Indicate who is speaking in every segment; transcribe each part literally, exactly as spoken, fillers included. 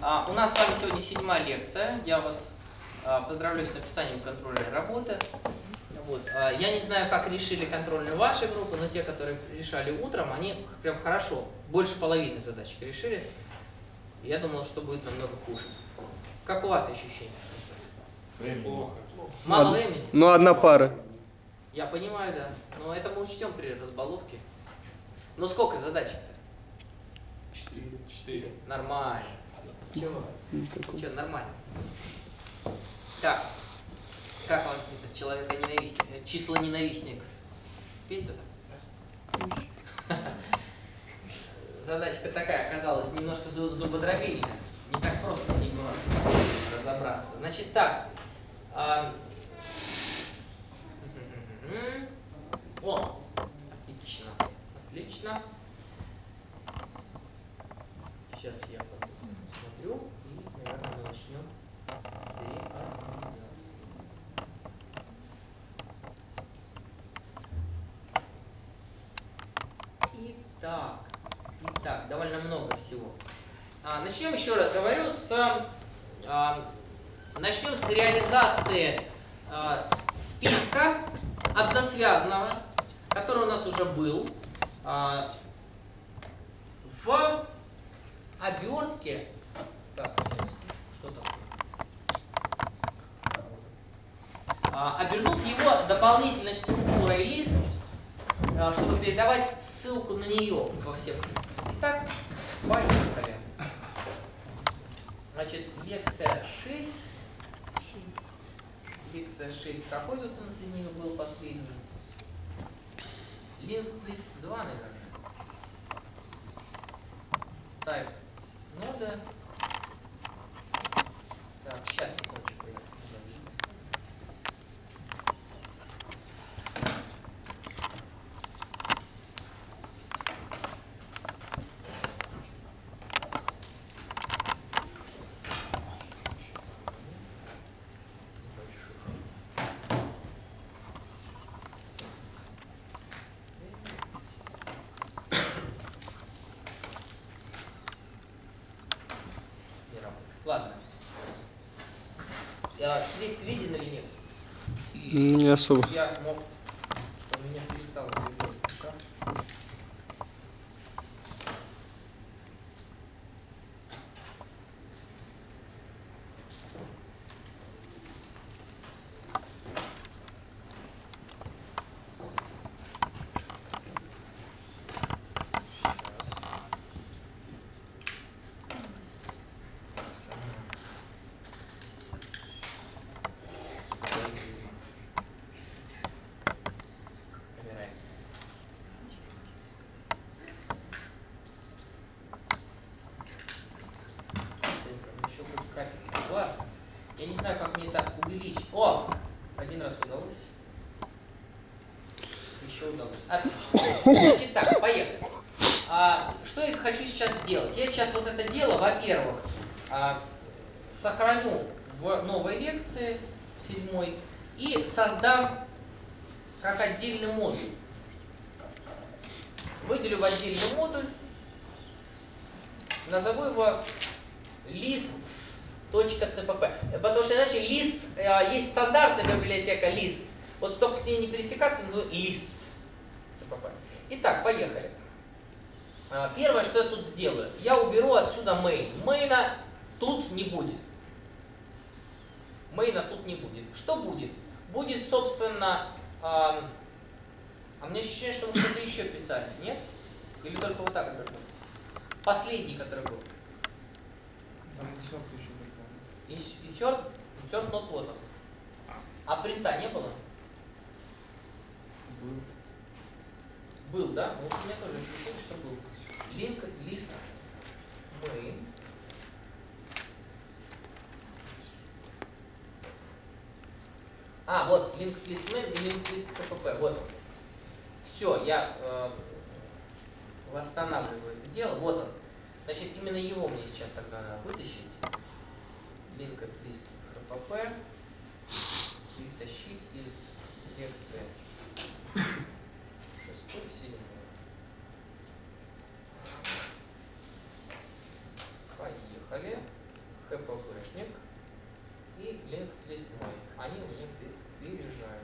Speaker 1: А, у нас с вами сегодня седьмая лекция. Я вас а, поздравляю с написанием контрольной работы. Вот. А, я не знаю, как решили контрольную вашей группы, но те, которые решали утром, они прям хорошо, больше половины задачек решили. Я думал, что будет намного хуже. Как у вас ощущения?
Speaker 2: Времени плохо.
Speaker 1: Мало времени?
Speaker 3: Ну, одна пара.
Speaker 1: Я понимаю, да. Но это мы учтем при разбаловке. Но сколько задачек-то?
Speaker 2: Четыре. Четыре.
Speaker 1: Нормально. Чего? Че, нормально. Так. Как вам этот человека-ненавистник? Число-ненавистник? Петя? Задачка такая оказалась немножко зубодробильная. Не так просто с ней было разобраться. Значит так. А... О, отлично, отлично. Сейчас я посмотрю и, наверное, мы начнем с реализации. Итак, итак, довольно много всего. А, начнем еще раз говорю с а, начнем с реализации а, списка односвязанного, который у нас уже был а, в обертке. Так, что такое? А, обернув его дополнительной структурой лист, а, чтобы передавать ссылку на нее во всех лекциях. Итак, поехали. Значит, лекция шесть. Лекция шесть. Какой тут у нас из них был последний? Linked list два, наверное. Type нода. Так, сейчас секундочку. Я Ладно. Шрифт виден или нет?
Speaker 3: Не особо.
Speaker 1: Я мог... У меня перестал видеть. Я не знаю, как мне так увеличить. О! Один раз удалось. Еще удалось. Отлично. Значит так, поехали. А, что я хочу сейчас сделать? Я сейчас вот это дело, во-первых, а, сохраню в новой лекции, седьмой, и создам как отдельный модуль. Выделю в отдельный модуль, назову его lists.cpp. Потому что иначе лист, есть стандартная библиотека лист. Вот чтобы с ней не пересекаться, назову lists.cpp. Итак, поехали. Первое, что я тут сделаю, я уберу отсюда main. Мейна тут не будет. Мейна тут не будет. Что будет? Будет, собственно, а, а у меня ощущение, что мы что-то еще писали, нет? Или только вот так обернул? Последний, который был.
Speaker 2: Там insert еще был.
Speaker 1: Insert, insert not вот он. А принта не было?
Speaker 2: Был.
Speaker 1: Был, да? Вот у меня тоже ощущение, что был. Linked list main. А, вот, linked list main и linked list cpp. Вот он. Все, я э, восстанавливаю это дело. Вот он. Значит, именно его мне сейчас тогда надо вытащить. Linked list cpp. Перетащить из лекции шестой, седьмой. Поехали. хпшник и linked list мой. Они у меня переезжают.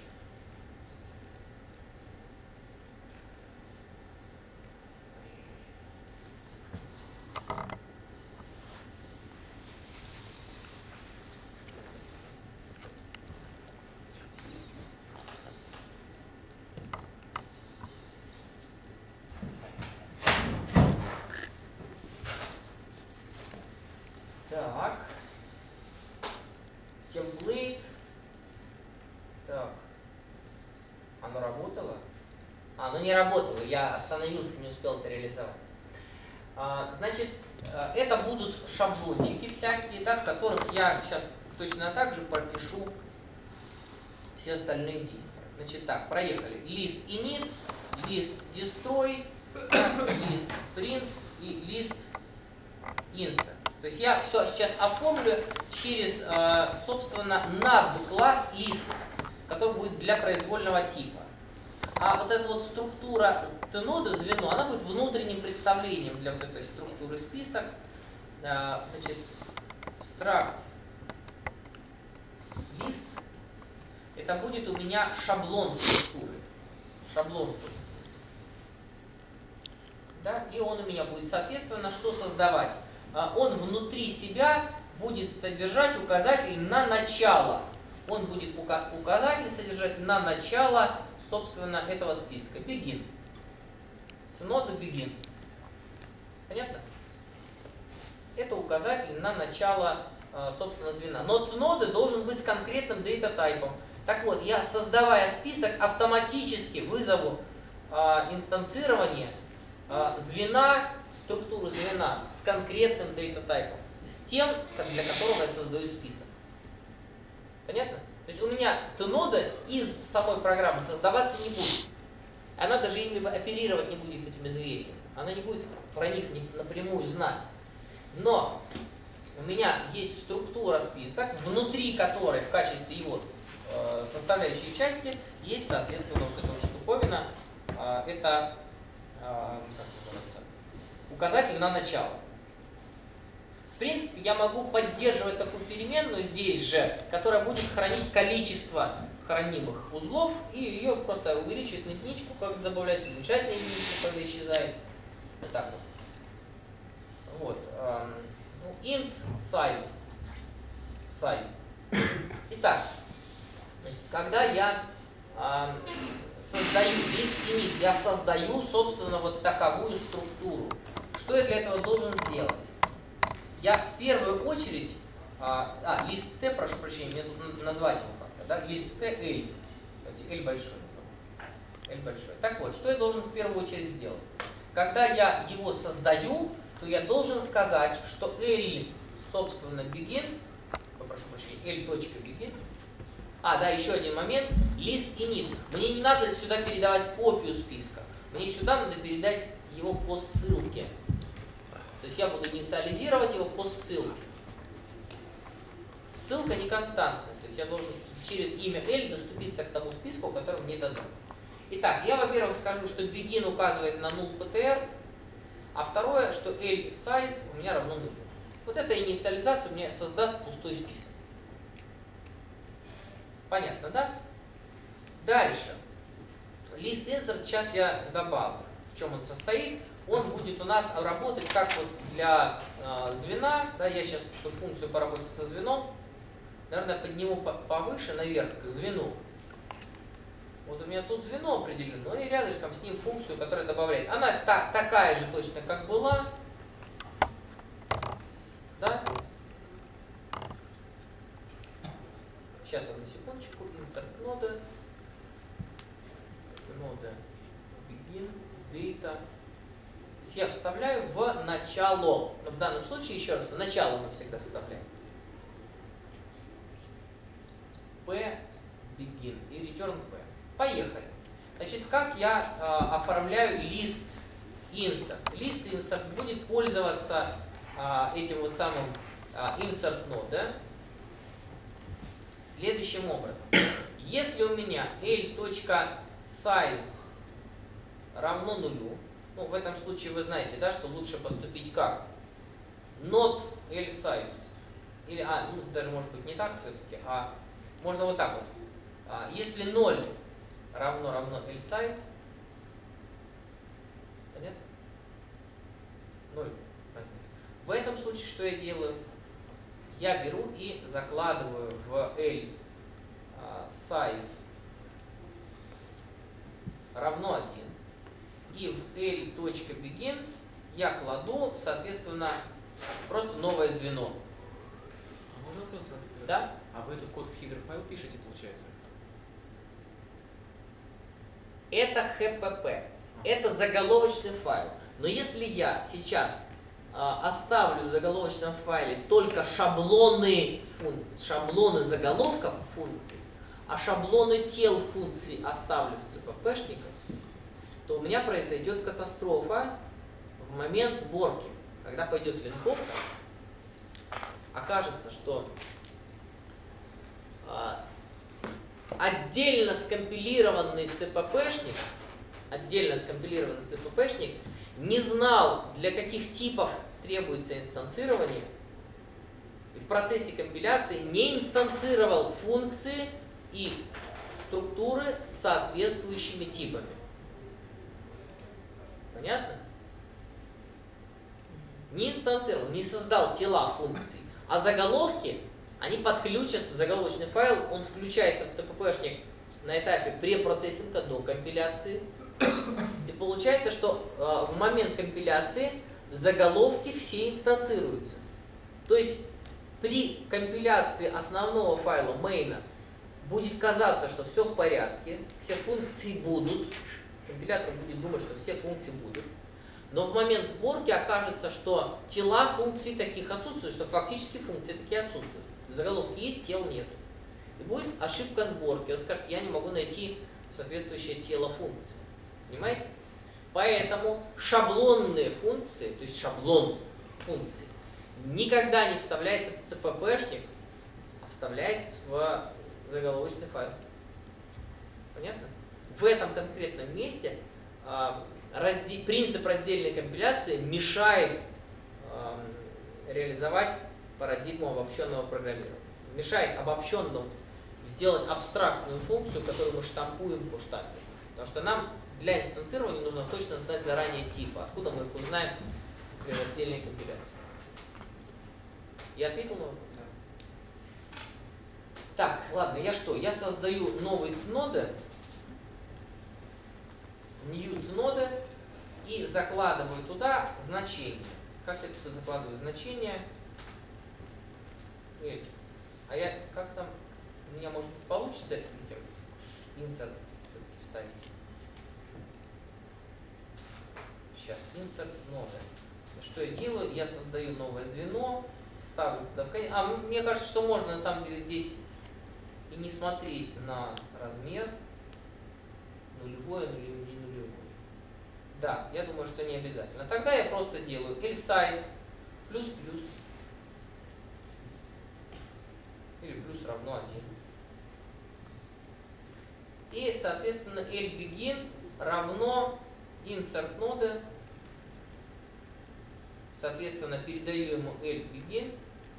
Speaker 1: Так, темплейт, так, оно работало? А, оно не работало, я остановился, не успел это реализовать. А, значит, это будут шаблончики всякие, да, в которых я сейчас точно так же пропишу все остальные действия. Значит, так, проехали. List init, list destroy, list print и list insert. То есть я все сейчас оформлю через, собственно, над-класс list, который будет для произвольного типа. А вот эта вот структура t-ноды, звено, она будет внутренним представлением для вот этой структуры список. Значит, struct list, это будет у меня шаблон структуры. Шаблон структуры. Да? И он у меня будет, соответственно, что создавать? Он внутри себя будет содержать указатель на начало. Он будет указатель содержать на начало, собственно, этого списка. Begin. Нода begin. Понятно? Это указатель на начало, собственно, звена. Но ноды должен быть с конкретным дата-тайпом. Так вот, я, создавая список, автоматически вызову инстанцирование звена, структуру звена с конкретным дата-тайпом, с тем, для которого я создаю список. Понятно? То есть у меня t-нода из самой программы создаваться не будет. Она даже ими оперировать не будет, этими звеньями. Она не будет про них напрямую знать. Но у меня есть структура список, внутри которой в качестве его э, составляющей части есть, соответственно, вот эта вот штуковина. Э, это э, как называется? Указатель на начало. В принципе, я могу поддерживать такую переменную здесь же, которая будет хранить количество хранимых узлов, и ее просто увеличивать на единичку, когда добавляется, уменьшать на единичку, когда исчезает. Вот так вот. Вот. Int size. Size. Итак, значит, когда я э, создаю list init, я создаю, собственно, вот таковую структуру. Что я для этого должен сделать? Я в первую очередь, а, а list t, прошу прощения, мне тут назвать его как-то, да, list t l, l большой назову, l большой. Так вот, что я должен в первую очередь сделать? Когда я его создаю, то я должен сказать, что l, собственно, begin, прошу прощения, l.begin, а, да, еще один момент, list init. Мне не надо сюда передавать копию списка, мне сюда надо передать его по ссылке. То есть я буду инициализировать его по ссылке. Ссылка не константная, то есть я должен через имя L доступиться к тому списку, который мне дадут. Итак, я, во-первых, скажу, что begin указывает на null ptr, а второе, что L size у меня равно нулю. Вот эта инициализация мне создаст пустой список. Понятно, да? Дальше. List insert сейчас я добавлю. В чем он состоит? Он будет у нас работать как вот для э, звена. Да, я сейчас эту функцию по работе со звеном, наверное, подниму повыше, наверх, к звену. Вот у меня тут звено определено, и рядышком с ним функцию, которая добавляет. Она та, такая же точно, как была. Да? Сейчас, одну секундочку. Insert нода. Нода begin, data. Я вставляю в начало. Но в данном случае, еще раз, в начало мы всегда вставляем. P begin и return P. Поехали. Значит, как я э, оформляю list insert? List insert будет пользоваться э, этим вот самым э, insert нода следующим образом. Если у меня l.size равно нулю, ну, в этом случае вы знаете, да, что лучше поступить как? Not l size. или, а, ну, даже может быть не так все-таки, а можно вот так вот. А, если ноль равно равно L-size, понятно? ноль. В этом случае что я делаю? Я беру и закладываю в L а, size равно один. И в L.begin я кладу, соответственно, просто новое звено.
Speaker 4: А можно вопрос?
Speaker 1: Да?
Speaker 4: А вы этот код в header файл пишете, получается?
Speaker 1: Это эйч пи пи. Это заголовочный файл. Но если я сейчас а, оставлю в заголовочном файле только шаблоны, фун... шаблоны заголовков функций, а шаблоны тел функций оставлю в цппшниках, то у меня произойдет катастрофа в момент сборки. Когда пойдет линковка, окажется, что а, отдельно скомпилированный цппшник, отдельно скомпилированный цппшник не знал, для каких типов требуется инстанцирование, и в процессе компиляции не инстанцировал функции и структуры с соответствующими типами. Понятно? Не инстанцировал, не создал тела функций, а заголовки, они подключатся, заголовочный файл, он включается в цппшник на этапе препроцессинга до компиляции. И получается, что э, в момент компиляции заголовки все инстанцируются. То есть при компиляции основного файла main будет казаться, что все в порядке, все функции будут, компилятор будет думать, что все функции будут, но в момент сборки окажется, что тела функций таких отсутствуют, что фактически функции такие отсутствуют. Заголовки есть, тел нет. И будет ошибка сборки. Он скажет, я не могу найти соответствующее тело функции. Понимаете? Поэтому шаблонные функции, то есть шаблон функций, никогда не вставляется в цппшник, а вставляется в заголовочный файл. Понятно? В этом конкретном месте э, разде... принцип раздельной компиляции мешает э, реализовать парадигму обобщенного программирования. Мешает обобщенному сделать абстрактную функцию, которую мы штампуем по штампу. Потому что нам для инстанцирования нужно точно знать заранее типы. Откуда мы их узнаем при раздельной компиляции? Я ответил на вопрос? Так, ладно, я что? Я создаю новые ноды, new ноды, и закладываю туда значение. Как я туда закладываю значение? А я, как там, у меня может быть получится этим insert вставить? Сейчас insert ноды. Что я делаю? Я создаю новое звено, ставлю туда в конец. А мне кажется, что можно на самом деле здесь и не смотреть на размер нулевое, нулевое, не нулевое. Да, я думаю, что не обязательно. Тогда я просто делаю L-size плюс плюс или плюс равно один. И, соответственно, L-begin равно insert ноды. Соответственно, передаю ему L-begin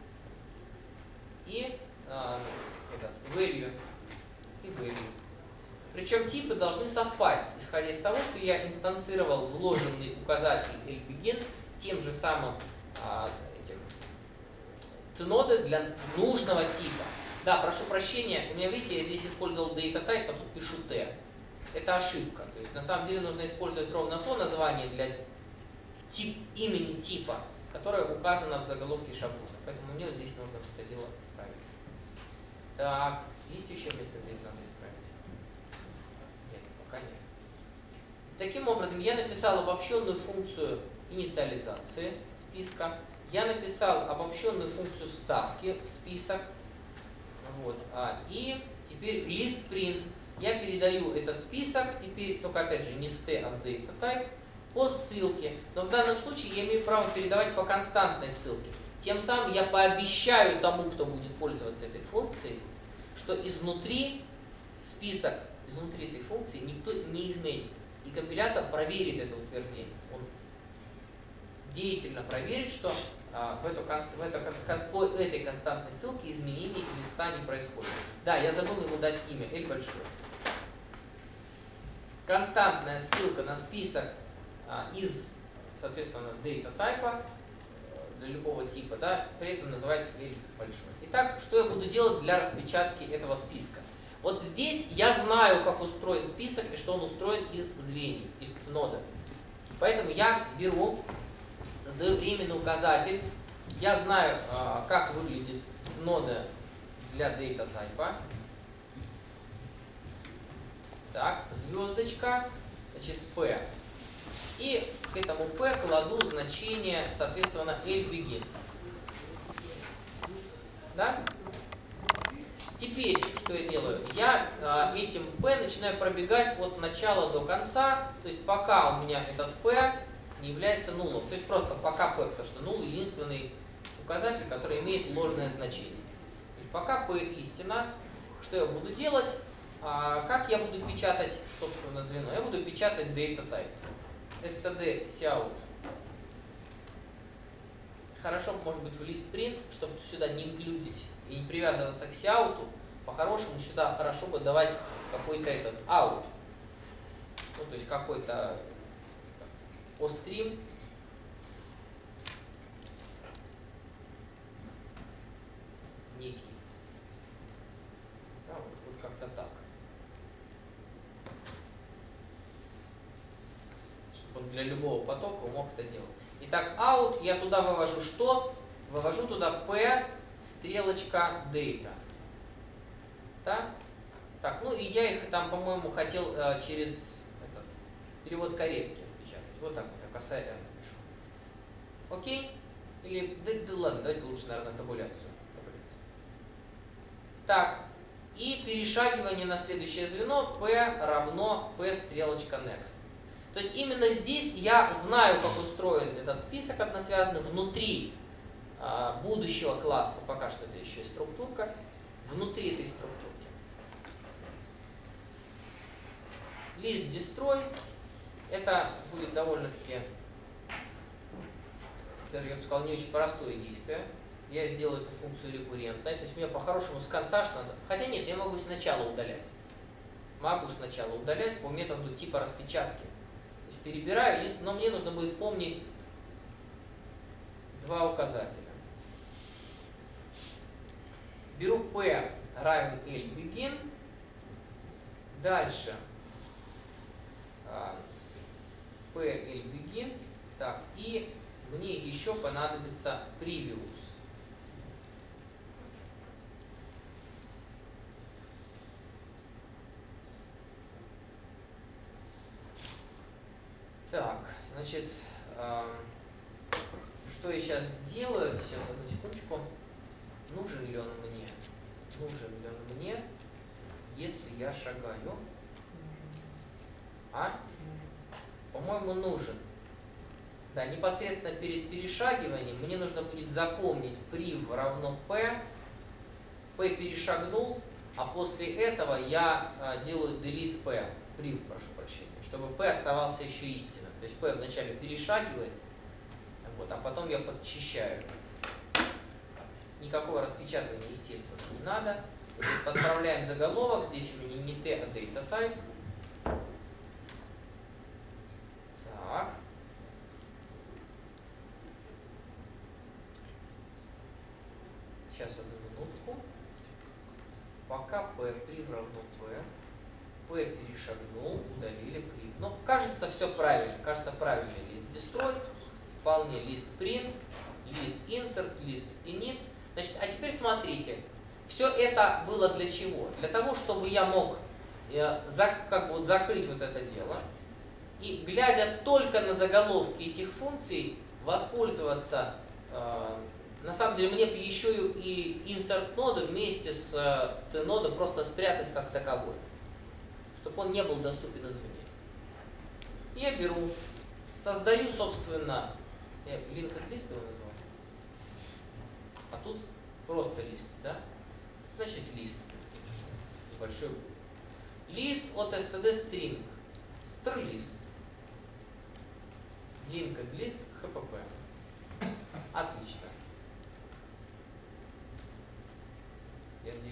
Speaker 1: и э, этот value и value. Причем типы должны совпасть, исходя из того, что я инстанцировал вложенный указатель L-begin тем же самым а, этим ноды для нужного типа. Да, прошу прощения, у меня, видите, я здесь использовал datatype, а тут пишу t. Это ошибка. То есть на самом деле нужно использовать ровно то название для тип, имени типа, которое указано в заголовке шаблона. Поэтому мне вот здесь нужно это дело исправить. Так, есть еще место, где надо исправить? Нет, пока нет. Таким образом, я написал обобщенную функцию инициализации списка. Я написал обобщенную функцию вставки в список. Вот. А, и теперь list print. Я передаю этот список, теперь только опять же не с t, а с datatype, по ссылке. Но в данном случае я имею право передавать по константной ссылке. Тем самым я пообещаю тому, кто будет пользоваться этой функцией, что изнутри список, изнутри этой функции никто не изменит. И компилятор проверит это утверждение. Он деятельно проверит, что а, в эту, в эту, по этой константной ссылки изменений листа не происходит. Да, я забыл ему дать имя, L большое. Константная ссылка на список а, из, соответственно, data type для любого типа, да, при этом называется L большой. Итак, что я буду делать для распечатки этого списка? Вот здесь я знаю, как устроен список и что он устроен из звеньев, из нода. Поэтому я беру, создаю временный указатель. Я знаю, как выглядит нода для data type. Так, звездочка, значит, P. И к этому P кладу значение, соответственно, LBegin. Да? Теперь, что я делаю? Я э, этим P начинаю пробегать от начала до конца, то есть пока у меня этот P не является нулом. То есть просто пока P, потому что null единственный указатель, который имеет ложное значение. То есть пока P истина, что я буду делать? А, как я буду печатать, собственно, звено? Я буду печатать data type. std cout. Хорошо, может быть, в list print, чтобы сюда не инклюдить и не привязываться к сяуту, по-хорошему сюда хорошо бы давать какой-то этот out. Ну, то есть какой-то osstream. Некий. Да, вот, вот как-то так. Чтобы он для любого потока мог это делать. Итак, out, я туда вывожу что? Вывожу туда p, стрелочка, data. Да? Так, ну и я их там, по-моему, хотел э, через этот, перевод корректки печатать. Вот так вот, я косарь напишу. Окей? Или, да, да ладно, давайте лучше, наверное, табуляцию. табуляцию. Так, и перешагивание на следующее звено p равно p стрелочка next. То есть именно здесь я знаю, как устроен этот список односвязанный внутри а, будущего класса, пока что это еще и структурка, внутри этой структурки. List destroy, это будет довольно-таки, даже я бы сказал, не очень простое действие. Я сделаю эту функцию рекуррентной, то есть мне по-хорошему с конца ж надо, хотя нет, я могу сначала удалять. Могу сначала удалять по методу типа распечатки. То есть перебираю, но мне нужно будет помнить два указателя. Беру p равен LBegin. Дальше p LBegin. Так, и мне еще понадобится previous. Так, значит, э, что я сейчас сделаю? Сейчас, одну секундочку. Нужен ли он мне? Нужен ли он мне, если я шагаю? А? По-моему, нужен. Да, непосредственно перед перешагиванием мне нужно будет запомнить priv равно p. P перешагнул, а после этого я э, делаю delete p. Priv, прошу прощения, чтобы p оставался еще истинным. То есть p вначале перешагивает, вот, а потом я подчищаю. Никакого распечатывания, естественно, не надо. Значит, подправляем заголовок. Здесь у меня не t, а data type. Так. Сейчас одну минутку. Пока p priv равно p. P перешагнул, удалили priv. Ну, кажется, все правильно. Кажется, правильный list destroy. Вполне list print, list insert, list init. Значит, а теперь смотрите. Все это было для чего? Для того, чтобы я мог э, за, как бы вот закрыть вот это дело. И глядя только на заголовки этих функций, воспользоваться, э, на самом деле мне еще и insert ноду вместе с э, t-нодой просто спрятать как таковой, чтобы он не был доступен извне. Я беру, создаю, собственно, я linked list его назвал, а тут просто лист, да? Значит, лист с большой буквы. Лист от std string, str-лист, linked list хпп. Отлично.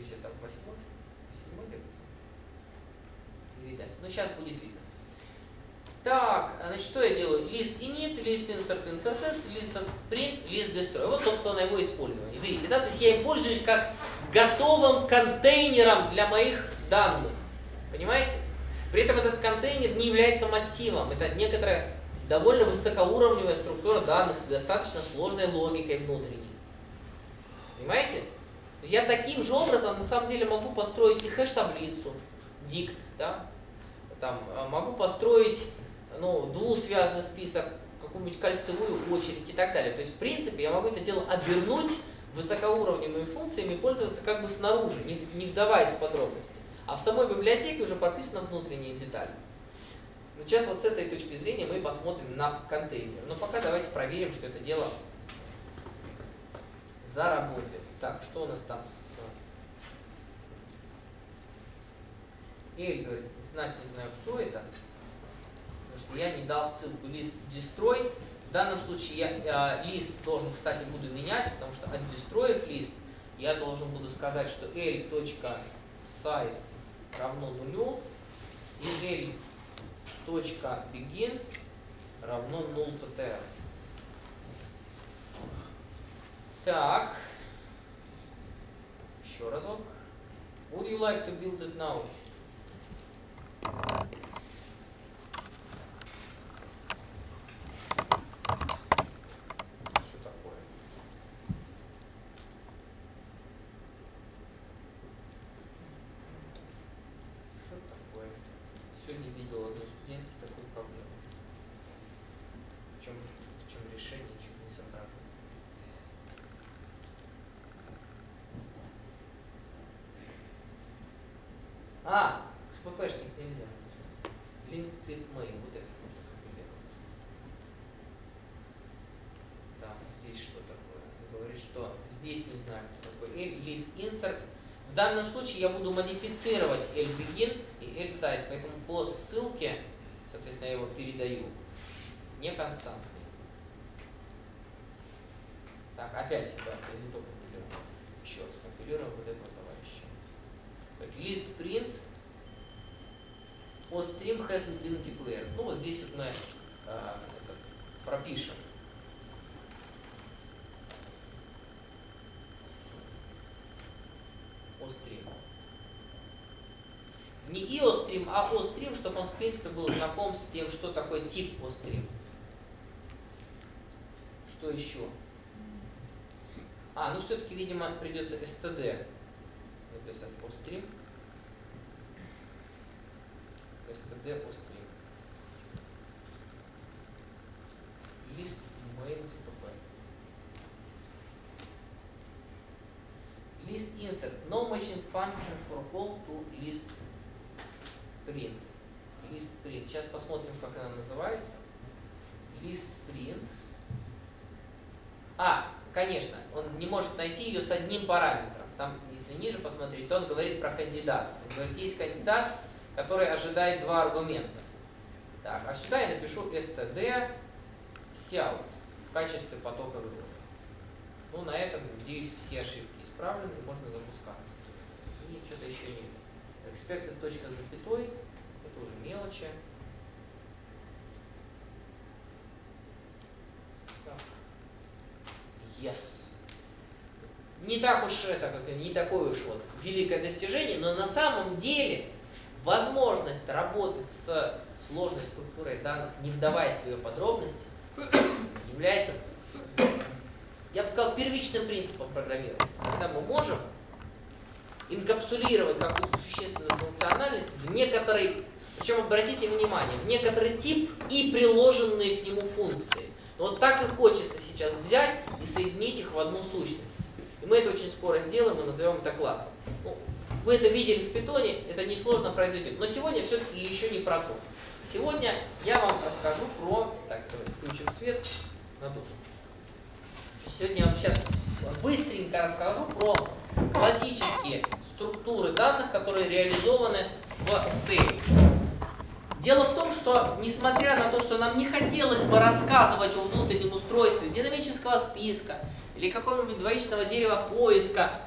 Speaker 1: надеюсь, это восьмой, седьмой лекции. Не видать. Но сейчас будет видно. Так, значит, что я делаю? List init, list insert, insert, list print, list destroy. Вот, собственно, его использование. Видите, да? То есть я им пользуюсь как готовым контейнером для моих данных. Понимаете? При этом этот контейнер не является массивом. Это некоторая довольно высокоуровневая структура данных с достаточно сложной логикой внутренней. Понимаете? То есть я таким же образом на самом деле могу построить и хэш-таблицу, дикт, да? Там, могу построить ну, двусвязанный список, какую-нибудь кольцевую очередь и так далее. То есть, в принципе, я могу это дело обернуть высокоуровневыми функциями и пользоваться как бы снаружи, не, не вдаваясь в подробности. А в самой библиотеке уже прописаны внутренние детали. Но сейчас вот с этой точки зрения мы посмотрим на контейнер. Но пока давайте проверим, что это дело заработает. Так, что у нас там с... Эль говорит, знать не знаю, кто это. Потому что я не дал ссылку list destroy. В данном случае я э, лист должен, кстати, буду менять, потому что от destroy лист я должен буду сказать, что l.size равно нулю и l.begin равно null ptr. Так. Еще разок. Would you like to build it now? Что такое? Что такое? Сегодня видел одну студентку такую проблему. Причем, причем решение чуть не соображу. А, ппшник нельзя. Linked list main, вот это можно копировать. Так, здесь что такое? Говорит, что здесь не знаю, кто такой. List insert. В данном случае я буду модифицировать lbegin и lsize, поэтому по ссылке, соответственно, я его передаю не константный. Так, опять ситуация не то компилирую. Еще раз компилируем вот этого товарища. List print ostream hasn't been declared. Ну вот здесь вот мы э, пропишем. Ostream. Не iostream, а ostream, чтобы он в принципе был знаком с тем, что такое тип ostream. Что еще? А, ну все-таки, видимо, придется std написать ostream. std ostream. List main cpp. List insert. No matching function for call to list print. List print. Сейчас посмотрим, как она называется. List print. А, конечно, он не может найти ее с одним параметром. Там, если ниже посмотреть, то он говорит про кандидата. Он говорит, есть кандидат, который ожидает два аргумента. Так, а сюда я напишу std cout в качестве потока вывода. Ну, на этом, надеюсь, все ошибки исправлены, и можно запускаться. И что-то еще не видно. Expected точка с запятой, это уже мелочи. Так. Yes. Не так уж это, как не такое уж вот великое достижение, но на самом деле возможность работать с сложной структурой данных, не вдаваясь в ее подробности, является, я бы сказал, первичным принципом программирования. Когда мы можем инкапсулировать какую-то существенную функциональность в некоторый, причем обратите внимание, в некоторый тип и приложенные к нему функции. Но вот так и хочется сейчас взять и соединить их в одну сущность. И мы это очень скоро сделаем и назовем это классом. Ну, вы это видели в питоне, это несложно произойдет. Но сегодня все-таки еще не про то. Сегодня я вам расскажу про... Так, давайте включим свет на душу. Сегодня я вам сейчас быстренько расскажу про классические структуры данных, которые реализованы в эс ти эль. Дело в том, что несмотря на то, что нам не хотелось бы рассказывать о внутреннем устройстве динамического списка или какого-нибудь двоичного дерева поиска,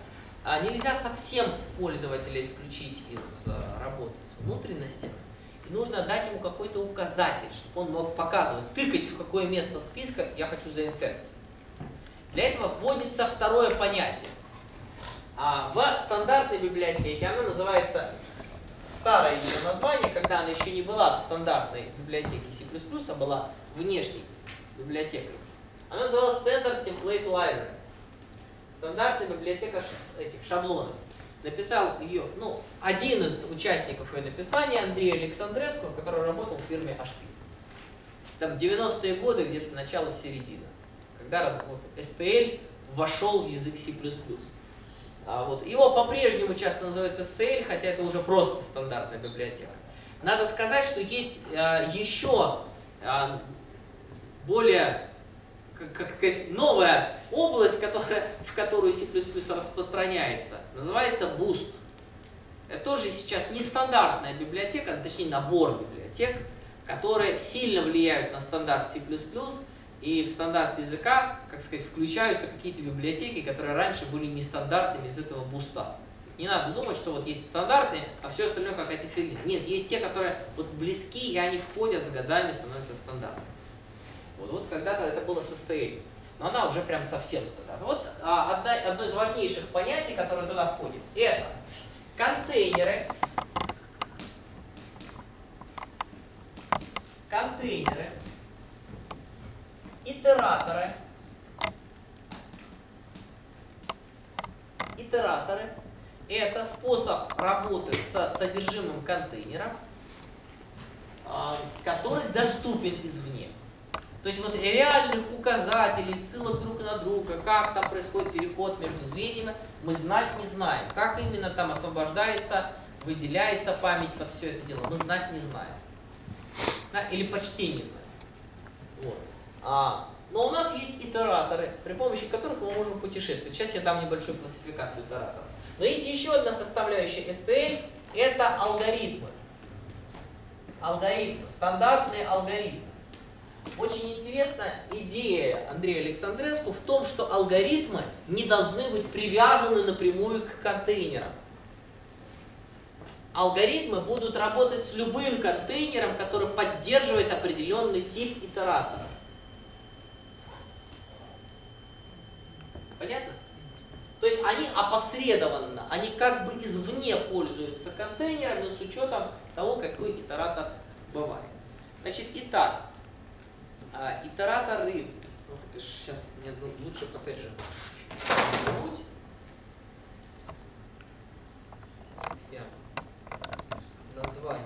Speaker 1: А, нельзя совсем пользователя исключить из а, работы с внутренностями. И нужно дать ему какой-то указатель, чтобы он мог показывать, тыкать в какое место списка я хочу заинсертить. Для этого вводится второе понятие. А в стандартной библиотеке она называется, старое ее название, когда она еще не была в стандартной библиотеке C++, а была внешней библиотекой. Она называлась Standard Template Library. Стандартная библиотека этих шаблонов. Написал ее, ну, один из участников ее написания, Андрей Александреску, который работал в фирме эйч пи. Там девяностые годы, где-то начало-середина, когда раз, вот, эс ти эль вошел в язык C++. А вот, его по-прежнему часто называют эс ти эль, хотя это уже просто стандартная библиотека. Надо сказать, что есть а, еще а, более, как, как сказать, новая область, которая, в которую C++ распространяется, называется Boost. Это тоже сейчас нестандартная библиотека, точнее набор библиотек, которые сильно влияют на стандарт C++, и в стандарт языка, как сказать, включаются какие-то библиотеки, которые раньше были нестандартными из этого буста. Не надо думать, что вот есть стандартные, а все остальное какая-то фигня. Нет, есть те, которые вот близки, и они входят с годами, становятся стандартными. Вот, вот когда-то это было с эс ти эль, но она уже прям совсем стандартная. Вот а, одна, одно из важнейших понятий, которое туда входит, это контейнеры, контейнеры, итераторы, итераторы – это способ работы с содержимым контейнера, который доступен извне. То есть вот реальных указателей, ссылок друг на друга, как там происходит переход между звеньями, мы знать не знаем. Как именно там освобождается, выделяется память под все это дело, мы знать не знаем. Да, или почти не знаем. Вот. А, но у нас есть итераторы, при помощи которых мы можем путешествовать. Сейчас я дам небольшую классификацию итераторов. Но есть еще одна составляющая эс ти эль, это алгоритмы. Алгоритмы, стандартные алгоритмы. Очень интересная идея Андрея Александреску в том, что алгоритмы не должны быть привязаны напрямую к контейнерам. Алгоритмы будут работать с любым контейнером, который поддерживает определенный тип итератора. Понятно? То есть они опосредованно, они как бы извне пользуются контейнером, но с учетом того, какой итератор бывает. Значит, итак, итераторы, ух ты ж, сейчас мне лучше опять же вернуть. Я название.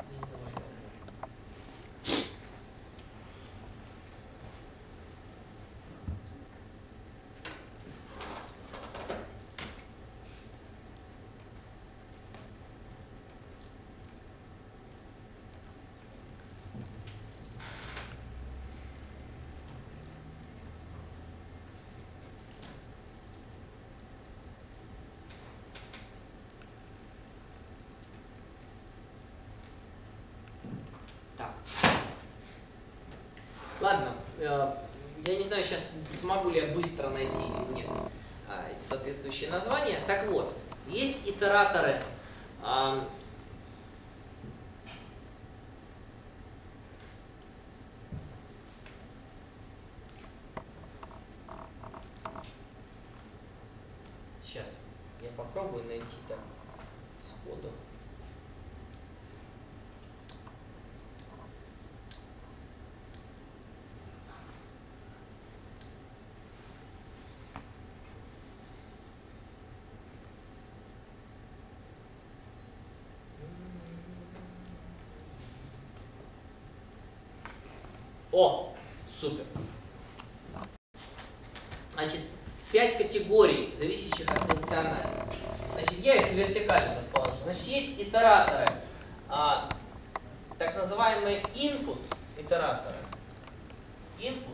Speaker 1: Ладно, я не знаю сейчас, смогу ли я быстро найти или нет соответствующие названия. Так вот, есть итераторы, сейчас я попробую найти там сходу. О, супер. Значит, пять категорий, зависящих от функциональности. Значит, я их вертикально расположу. Значит, есть итераторы, а, так называемые input итераторы. Input,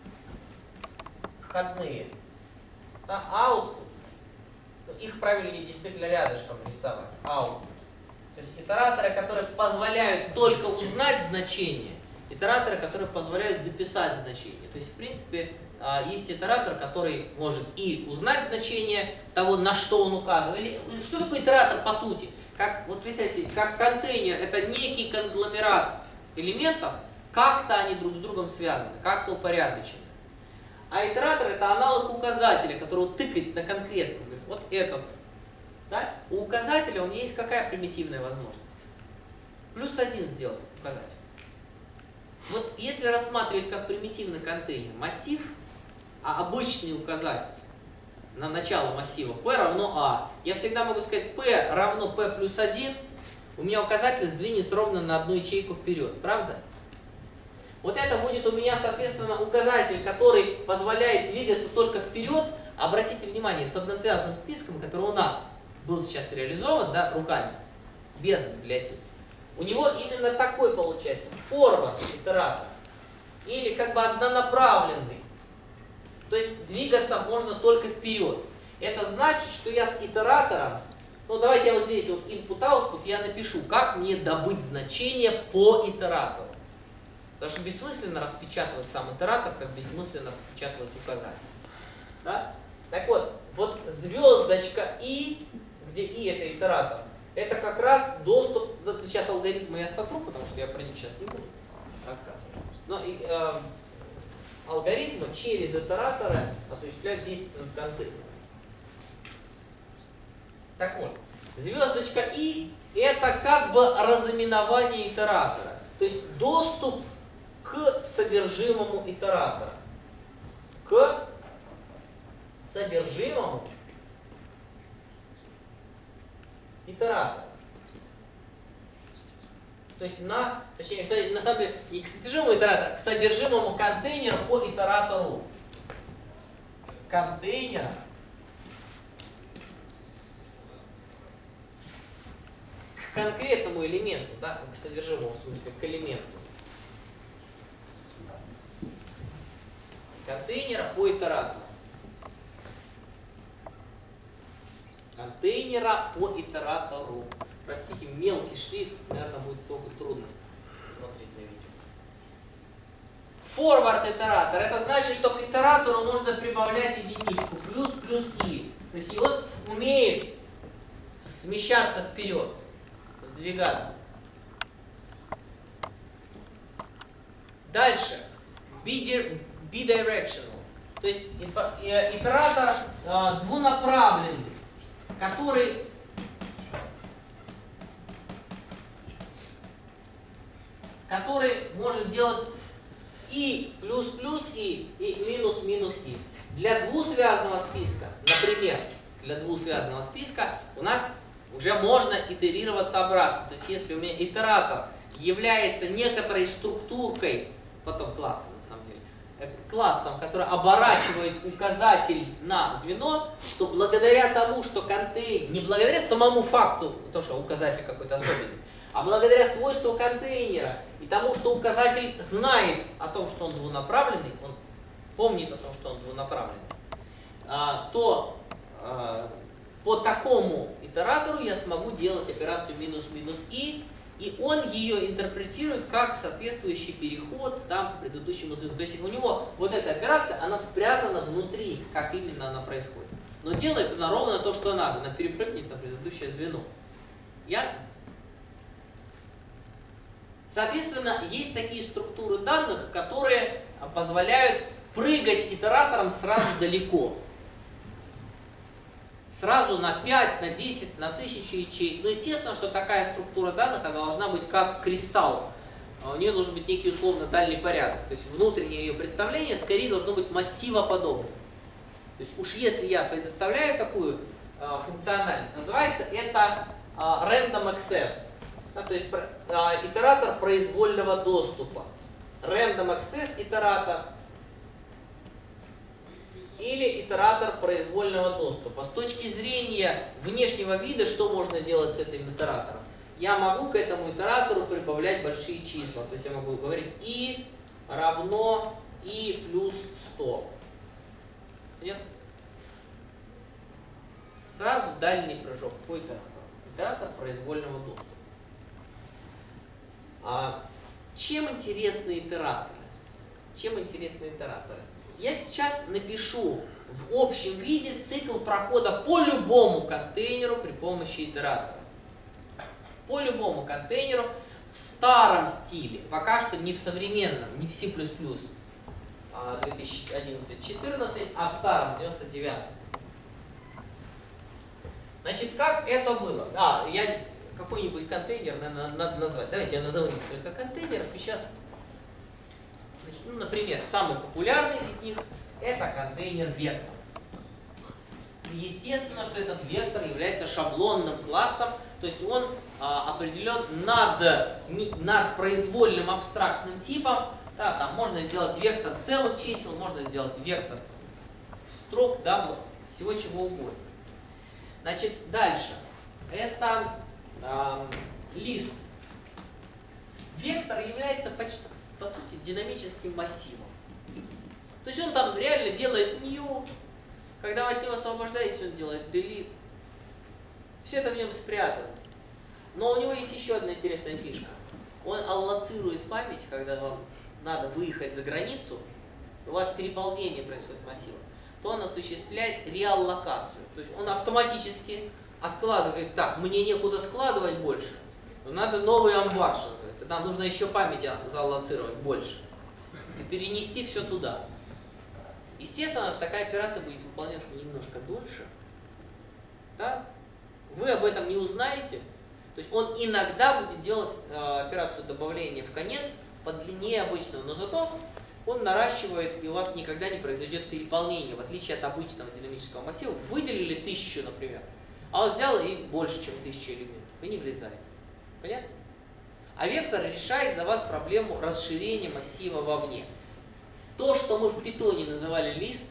Speaker 1: входные. Да, output. Их правильнее действительно рядышком рисовать. Output. То есть итераторы, которые позволяют только узнать значение. Итераторы, которые позволяют записать значение. То есть, в принципе, есть итератор, который может и узнать значение того, на что он указывает. Или, что такое итератор по сути? Как, вот представьте, как контейнер, это некий конгломерат элементов, как-то они друг с другом связаны, как-то упорядочены. А итератор это аналог указателя, который тыкает на конкретный. Вот этот. Да? У указателя у меня есть какая примитивная возможность? Плюс один сделать указатель. Вот если рассматривать как примитивный контейнер массив, а обычный указатель на начало массива p равно a, я всегда могу сказать p равно p плюс один, у меня указатель сдвинется ровно на одну ячейку вперед, правда? Вот это будет у меня, соответственно, указатель, который позволяет двигаться только вперед. Обратите внимание, с односвязанным списком, который у нас был сейчас реализован, да, руками, без библиотеки. У него именно такой получается форвард итератор. Или как бы однонаправленный. То есть двигаться можно только вперед. Это значит, что я с итератором, ну давайте я вот здесь вот input-output я напишу, как мне добыть значение по итератору. Потому что бессмысленно распечатывать сам итератор, как бессмысленно распечатывать указатель. Да? Так вот, вот звездочка и, где и это итератор, это как раз доступ, сейчас алгоритмы я сотру, потому что я про них сейчас не буду рассказывать. Но э, алгоритмы через итераторы осуществляют действие над контейнером. Так вот, звездочка и это как бы разыменование итератора. То есть доступ к содержимому итератора. К содержимому итератора. То есть на, точнее, на самом деле не к содержимому итератора, а к содержимому контейнера по итератору. Контейнера к конкретному элементу, да, к содержимому, в смысле, к элементу. Контейнера по итератору. Контейнера по итератору. Простите, мелкий шрифт, наверное, будет только трудно смотреть на видео. Форвард итератор. Это значит, что к итератору можно прибавлять единичку. Плюс, плюс и. То есть его умеет смещаться вперед, сдвигаться. Дальше. Bidirectional. То есть итератор э, двунаправленный, который который может делать и плюс плюс и, и минус минус и. Для двусвязного списка, например, для двусвязного списка у нас уже можно итерироваться обратно. То есть если у меня итератор является некоторой структуркой, потом классом на самом деле, классом, который оборачивает указатель на звено, то благодаря тому, что контейнер, не благодаря самому факту, то, что указатель какой-то особенный, а благодаря свойству контейнера и тому, что указатель знает о том, что он двунаправленный, он помнит о том, что он двунаправленный, то по такому итератору я смогу делать операцию минус-минус и, и он ее интерпретирует как соответствующий переход там, к предыдущему звену. То есть у него вот эта операция, она спрятана внутри, как именно она происходит. Но делает она ровно то, что надо, она перепрыгнет на предыдущее звено. Ясно? Соответственно, есть такие структуры данных, которые позволяют прыгать итератором сразу далеко. Сразу на пять, на десять, на тысячу ячеек. Но естественно, что такая структура данных она должна быть как кристалл. У нее должен быть некий условно дальний порядок. То есть внутреннее ее представление скорее должно быть массивоподобным. То есть уж если я предоставляю такую э, функциональность, называется это э, random access. Да, то есть э, итератор произвольного доступа. Random access итератор или итератор произвольного доступа. С точки зрения внешнего вида, что можно делать с этим итератором? Я могу к этому итератору прибавлять большие числа. То есть я могу говорить и равно и плюс сто. Нет? Сразу дальний прыжок по итератору. Итератор произвольного доступа. А чем интересны итераторы? Чем интересны итераторы? я сейчас напишу в общем виде цикл прохода по любому контейнеру при помощи итератора. По любому контейнеру в старом стиле, пока что не в современном, не в C++ две тысячи одиннадцать четырнадцать, а в старом девяносто девятом. Значит, как это было? А, я какой-нибудь контейнер наверное, надо назвать. Давайте я назову несколько контейнеров. И сейчас, значит, ну, например, самый популярный из них это контейнер вектор. Естественно, что этот вектор является шаблонным классом, то есть он а, определен над, не, над произвольным абстрактным типом. Да, там можно сделать вектор целых чисел, можно сделать вектор строк, да, всего чего угодно. Значит, дальше. Это э, лист. Вектор является почти, по сути, динамическим массивом. То есть он там реально делает new, когда вы от него освобождаетесь, он делает delete. Все это в нем спрятано. Но у него есть еще одна интересная фишка. Он аллоцирует память, когда вам надо выехать за границу, у вас переполнение происходит массива, то он осуществляет реаллокацию. То есть он автоматически откладывает, так, мне некуда складывать больше, но надо новый амбар, что называется. Нам нужно еще памяти зааллоцировать больше и перенести все туда. Естественно, такая операция будет выполняться немножко дольше. Да? Вы об этом не узнаете. То есть он иногда будет делать э, операцию добавления в конец подлиннее обычного, но зато он наращивает, и у вас никогда не произойдет переполнение, в отличие от обычного динамического массива. Выделили тысячу, например, а он взял и больше, чем тысяча элементов, и не влезает. Понятно? А вектор решает за вас проблему расширения массива вовне. То, что мы в питоне называли лист,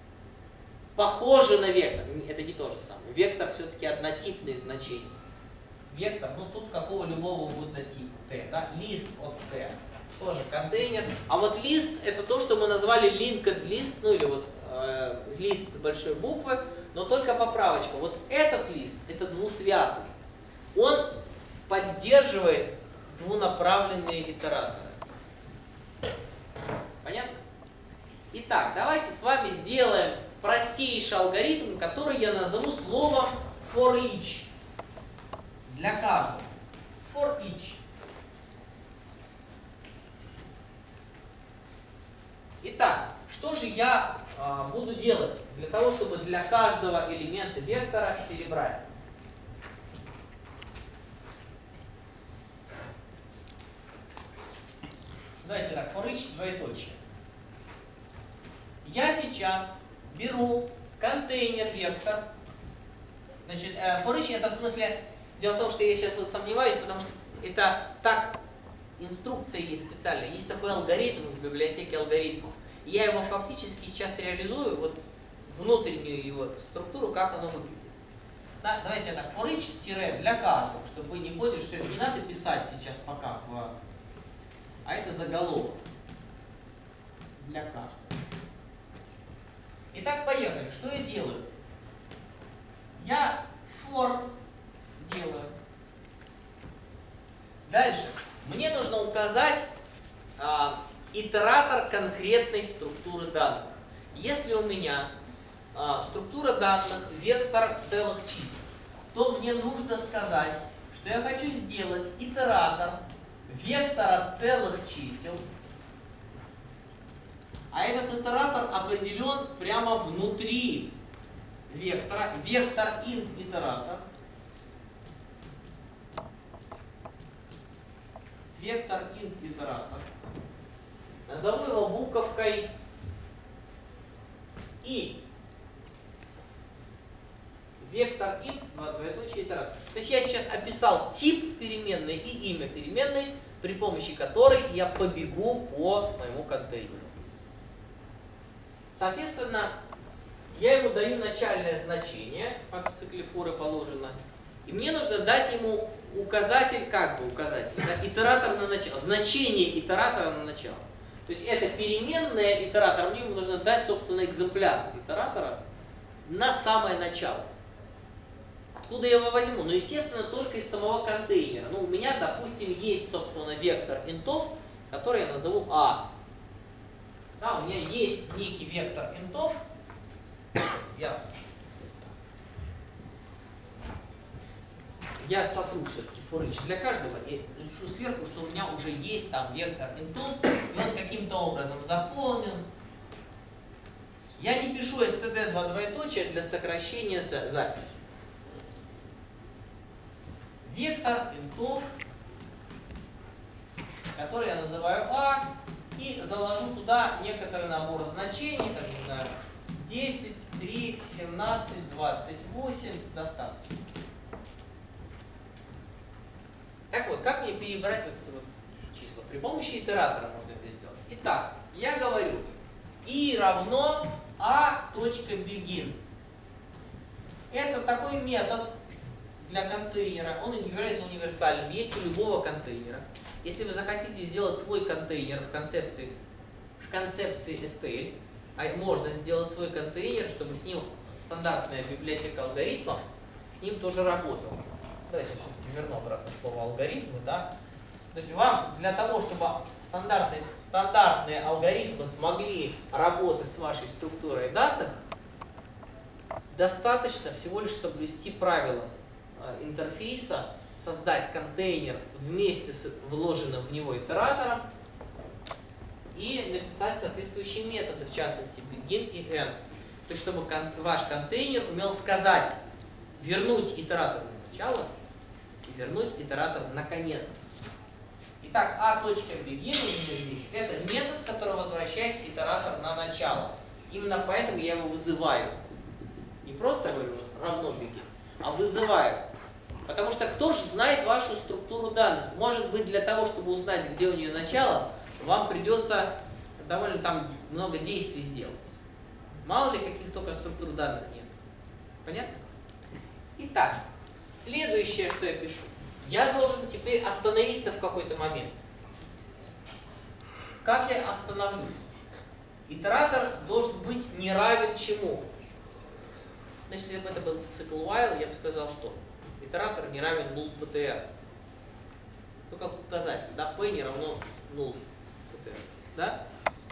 Speaker 1: похоже на вектор. Это не то же самое. Вектор все-таки однотипные значения. Вектор, ну тут какого любого угодно типа. T, да? Лист от T. Тоже контейнер. А вот лист это то, что мы назвали linked list, ну или вот э, лист с большой буквы, но только поправочка. Вот этот лист, это двусвязный. Он поддерживает двунаправленные итераторы. Понятно? Итак, давайте с вами сделаем простейший алгоритм, который я назову словом for each. Для каждого. For each. Итак, что же я а, буду делать для того, чтобы для каждого элемента вектора перебрать? Давайте так, for each двоеточие. Я сейчас беру контейнер вектор. Значит, э, for each это в смысле, дело в том, что я сейчас вот сомневаюсь, потому что это так, инструкция есть специальная. Есть такой алгоритм в библиотеке алгоритмов. Я его фактически сейчас реализую, вот внутреннюю его структуру, как оно выглядит. Да, давайте так, for each тире для каждого, чтобы вы не поняли, что это не надо писать сейчас пока, в, а это заголовок для каждого. Итак, поехали. Что я делаю? Я for делаю. Дальше. Мне нужно указать а, итератор конкретной структуры данных. Если у меня а, структура данных вектор целых чисел, то мне нужно сказать, что я хочу сделать итератор вектора целых чисел. А этот итератор определен прямо внутри вектора. Вектор int итератор. Вектор int итератор. Назову его буковкой и. Вектор int, двоеточие итератор. То есть я сейчас описал тип переменной и имя переменной, при помощи которой я побегу по моему контейнеру. Соответственно, я ему даю начальное значение, как в цикле форы положено, и мне нужно дать ему указатель, как бы указатель, да, итератор на начало, значение итератора на начало. То есть это переменная итератор, мне ему нужно дать, собственно, экземпляр итератора на самое начало. Откуда я его возьму? Ну, естественно, только из самого контейнера. Ну, у меня, допустим, есть, собственно, вектор интов, который я назову А. Да, у меня есть некий вектор интов. Я, я сотру все-таки for each для каждого и напишу сверху, что у меня уже есть там вектор интов, и он каким-то образом заполнен. Я не пишу эс тэ дэ два двоеточия для сокращения записи. Вектор интов, который я называю А, и заложу туда некоторый набор значений, как не знаю, десять, три, семнадцать, двадцать восемь, достаточно. Так вот, как мне перебрать вот эти вот числа? При помощи итератора можно это сделать. Итак, я говорю, и равно a.begin. Это такой метод для контейнера. Он является универсальным, есть у любого контейнера. Если вы захотите сделать свой контейнер в концепции, в концепции эс ти эл, а можно сделать свой контейнер, чтобы с ним стандартная библиотека алгоритмов с ним тоже работала. Давайте все-таки верну обратно слово алгоритмы, да? То есть вам для того, чтобы стандартные, стандартные алгоритмы смогли работать с вашей структурой данных, достаточно всего лишь соблюсти правила интерфейса, создать контейнер вместе с вложенным в него итератором и написать соответствующие методы, в частности begin и end. То есть, чтобы кон ваш контейнер умел сказать, вернуть итератор на начало и вернуть итератор на конец. Итак, a.begin здесь это метод, который возвращает итератор на начало. Именно поэтому я его вызываю. Не просто говорю равно begin, а вызываю. Потому что кто же знает вашу структуру данных? Может быть, для того, чтобы узнать, где у нее начало, вам придется довольно там много действий сделать. Мало ли каких только структур данных нет. Понятно? Итак, следующее, что я пишу. Я должен теперь остановиться в какой-то момент. Как я остановлюсь? Итератор должен быть не равен чему? Значит, если бы это был цикл while, я бы сказал, что итератор не равен null пи ти ар. Ну, как указатель, да, p не равно null пи ти ар, да?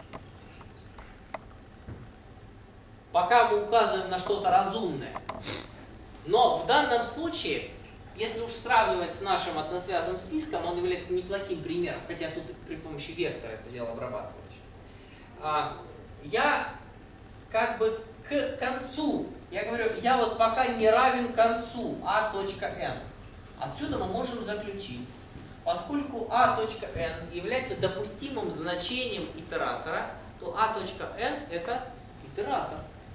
Speaker 1: Пока мы указываем на что-то разумное. Но в данном случае, если уж сравнивать с нашим односвязанным списком, он является неплохим примером, хотя тут при помощи вектора это дело обрабатывалось. А, я как бы к концу, я говорю, я вот пока не равен концу a.n. Отсюда мы можем заключить, поскольку a.n является допустимым значением итератора, то a.n это итератор.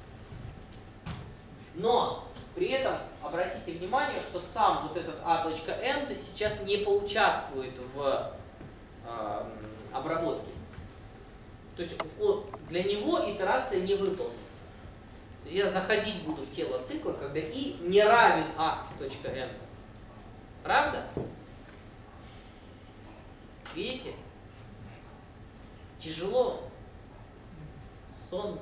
Speaker 1: Но при этом обратите внимание, что сам вот этот a.n сейчас не поучаствует в э, обработке. То есть для него итерация не выполнится. Я заходить буду в тело цикла, когда и не равен a.n. Правда? Видите? Тяжело. Сон.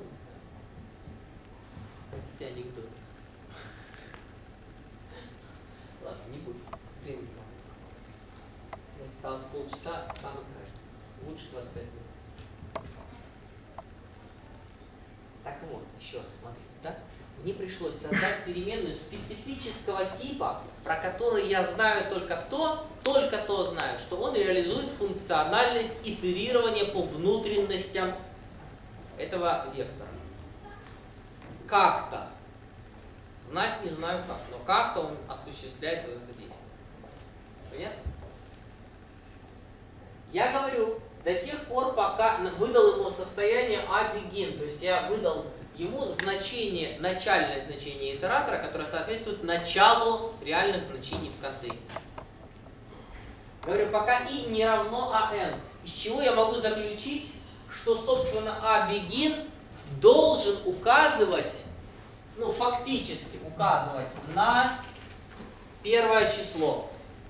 Speaker 1: Хотите анекдот? Ладно, не буду. Времени мало. У нас осталось полчаса, самый край. Лучше двадцать пять минут. Так вот, еще раз смотрите, да? Мне пришлось создать переменную специфического типа, про который я знаю только то, только то знаю, что он реализует функциональность итерирования по внутренностям этого вектора. Как-то. Знать не знаю как, но как-то он осуществляет вот это действие. Понятно? Я говорю, до тех пор, пока выдал ему состояние a.begin, то есть я выдал ему значение, начальное значение итератора, которое соответствует началу реальных значений в контейнере. Говорю, пока i не равно an, из чего я могу заключить, что, собственно, a.begin должен указывать, ну, фактически указывать на первое число.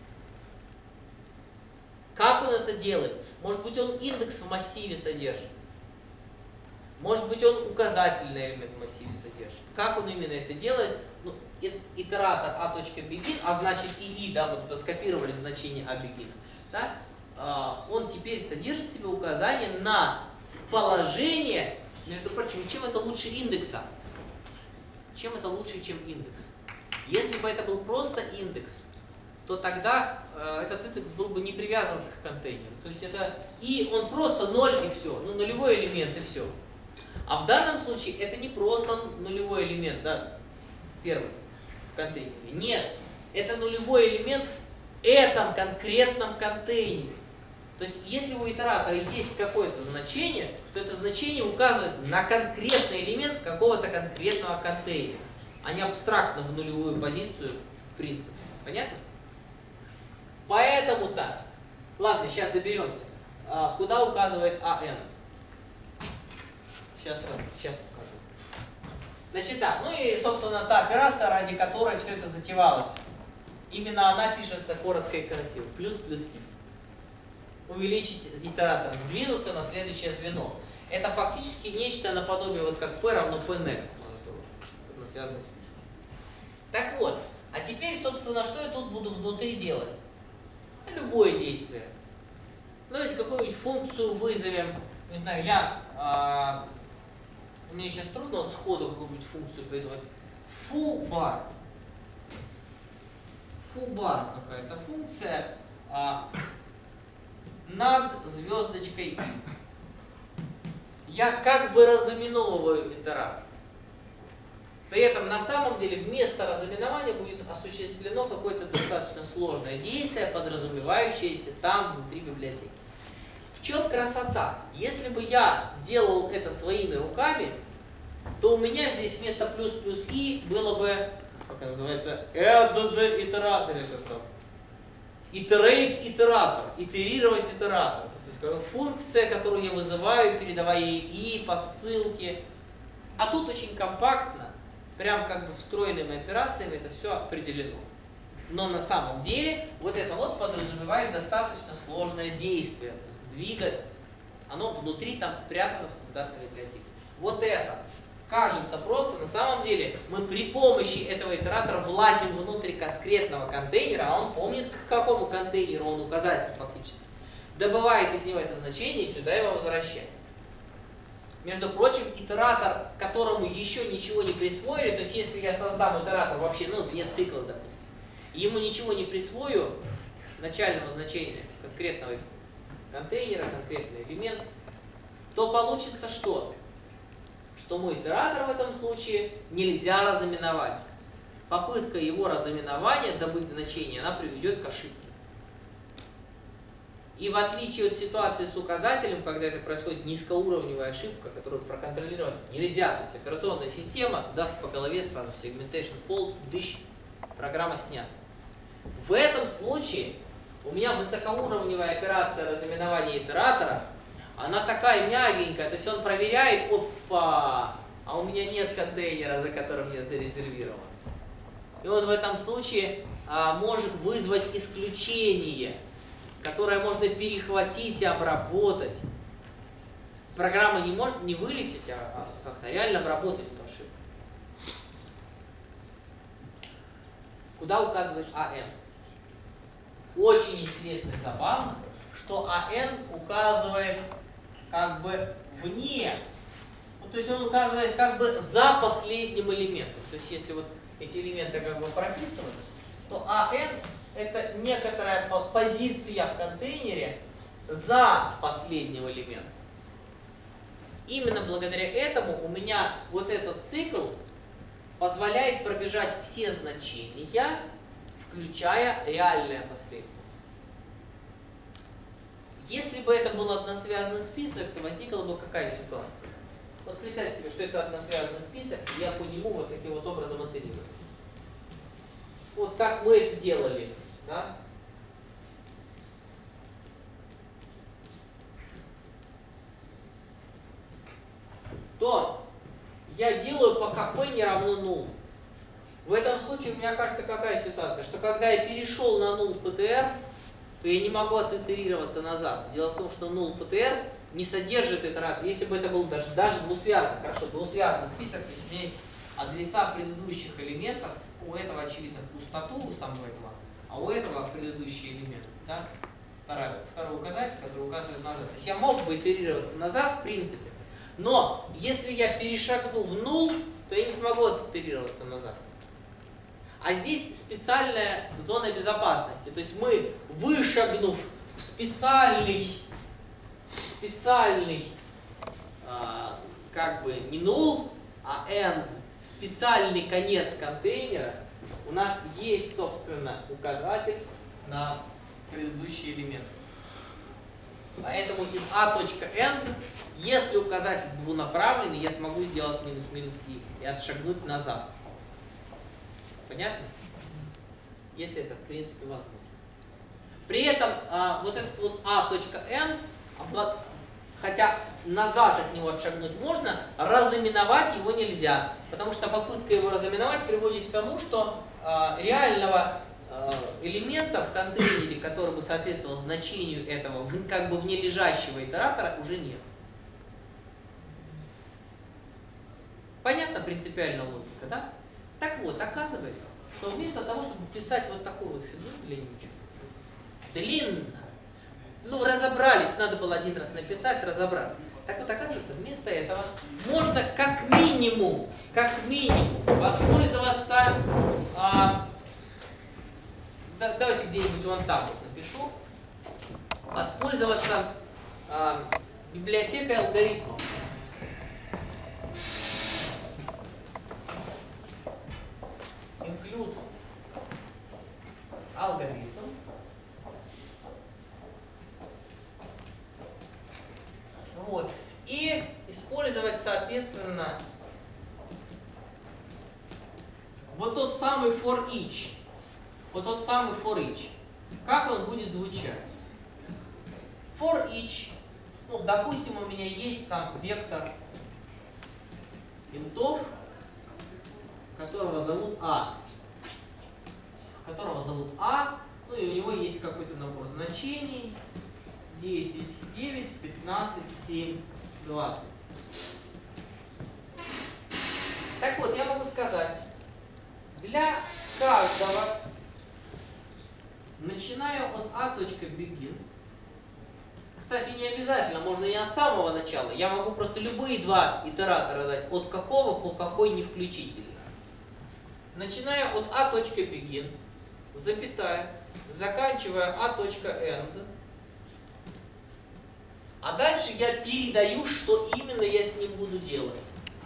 Speaker 1: Как он это делает? Может быть, он индекс в массиве содержит. Может быть, он указательный элемент в массиве содержит. Как он именно это делает? Ну, итератор a.begin, а значит и i, да, мы тут скопировали значение a.begin, да? Он теперь содержит в себе указание на положение, между прочим, чем это лучше индекса? Чем это лучше, чем индекс? Если бы это был просто индекс, то тогда э, этот индекс был бы не привязан к контейнеру. То есть это и он просто ноль и все, ну нулевой элемент и все. А в данном случае это не просто нулевой элемент, да, первый в контейнере. Нет, это нулевой элемент в этом конкретном контейнере. То есть если у итератора есть какое-то значение, то это значение указывает на конкретный элемент какого-то конкретного контейнера, а не абстрактно в нулевую позицию в принципе. Понятно? Поэтому так. Ладно, сейчас доберемся. А, куда указывает АН? Сейчас, раз, сейчас покажу. Значит, да, ну и, собственно, та операция, ради которой все это затевалось. Именно она пишется коротко и красиво. Плюс, плюс, и. Увеличить итератор, сдвинуться на следующее звено. Это фактически нечто наподобие, вот как P равно P-next. С односвязанным списком. Так вот, а теперь, собственно, что я тут буду внутри делать? Любое действие. Давайте какую-нибудь функцию вызовем. Не знаю, я... А, мне сейчас трудно вот сходу какую-нибудь функцию придумать. Фу-бар. Фу-бар какая-то функция а, над звездочкой и. Я как бы разыменовываю итератор. При этом на самом деле вместо разыменования будет осуществлено какое-то достаточно сложное действие, подразумевающееся там внутри библиотеки. В чем красота? Если бы я делал это своими руками, то у меня здесь вместо плюс плюс и было бы, как это называется, add итератор, iterate итератор, итерировать итератор. То есть функция, которую я вызываю, передавая ей и по ссылке. А тут очень компактно, прям как бы встроенными операциями это все определено. Но на самом деле вот это вот подразумевает достаточно сложное действие. Сдвига, оно внутри там спрятано в стандартной библиотеке. Вот это кажется просто, на самом деле мы при помощи этого итератора влазим внутрь конкретного контейнера, а он помнит, к какому контейнеру он указатель фактически. Добывает из него это значение и сюда его возвращает. Между прочим, итератор, которому еще ничего не присвоили, то есть если я создам итератор вообще, ну нет цикла, допустим, ему ничего не присвою, начального значения конкретного контейнера, конкретный элемент, то получится что? Что мой итератор в этом случае нельзя разыменовать. Попытка его разыменования, добыть значение, она приведет к ошибке. И в отличие от ситуации с указателем, когда это происходит низкоуровневая ошибка, которую проконтролировать нельзя, то есть операционная система даст по голове сразу segmentation fault, дыщ, программа снята. В этом случае у меня высокоуровневая операция разыменования итератора, она такая мягенькая, то есть он проверяет, опа, а у меня нет контейнера, за которым я зарезервирован. И он в этом случае а, может вызвать исключение, которое можно перехватить и обработать. Программа не может не вылететь, а как-то реально обработать эту ошибку. Куда указывает АН? Очень интересно и забавно, что АН указывает как бы вне, ну, то есть он указывает как бы за последним элементом. То есть если вот эти элементы как бы прописаны, то АН это некоторая позиция в контейнере за последним элементом. Именно благодаря этому у меня вот этот цикл позволяет пробежать все значения, включая реальное последнее. Если бы это был односвязанный список, то возникла бы какая ситуация? Вот представьте себе, что это односвязанный список, и я по нему вот таким вот образом итерирую. Вот как мы это делали, да? То я делаю, пока p не равно null. В этом случае у меня кажется какая ситуация, что когда я перешел на null пэ тэ эр, то я не могу отитерироваться назад. Дело в том, что null пэ тэ эр не содержит итерацию. Если бы это был даже, даже двусвязанный, хорошо, двусвязанный список, если у меня есть адреса предыдущих элементов, у этого очевидно в пустоту у самого этого, а у этого предыдущий элемент, да? второй, второй указатель, который указывает назад. То есть я мог бы итерироваться назад, в принципе, но если я перешагну в нул, то я не смогу итерироваться назад. А здесь специальная зона безопасности. То есть мы, вышагнув в специальный, специальный а, как бы не null, а end, специальный конец контейнера, у нас есть, собственно, указатель на предыдущий элемент. Поэтому из a.end, если указатель двунаправленный, я смогу сделать минус-минус и и отшагнуть назад. Понятно? Если это, в принципе, возможно. При этом а, вот этот вот a.end, хотя назад от него отшагнуть можно, разыменовать его нельзя. Потому что попытка его разыменовать приводит к тому, что а, реального а, элемента в контейнере, который бы соответствовал значению этого как бы внележащего итератора, уже нет. Понятно принципиальная логика, да? Так вот, оказывается, что вместо того, чтобы писать вот такую вот фигню длиннючую, длинно, ну разобрались, надо было один раз написать, разобраться. Так вот, оказывается, вместо этого можно как минимум, как минимум воспользоваться, а, да, давайте где-нибудь вон там вот напишу, воспользоваться а, библиотекой алгоритмов. Include алгоритм. Вот. И использовать, соответственно, вот тот самый for each. Вот тот самый for each. Как он будет звучать? For each. Ну, допустим, у меня есть там вектор интов, которого зовут А. Которого зовут А. Ну и у него есть какой-то набор значений. десять, девять, пятнадцать, семь, двадцать. Так вот, я могу сказать, для каждого, начиная от a.begin, кстати, не обязательно, можно и от самого начала, я могу просто любые два итератора дать, от какого по какой не включить. Начиная от a.begin, запятая, заканчивая a.end, а дальше я передаю, что именно я с ним буду делать.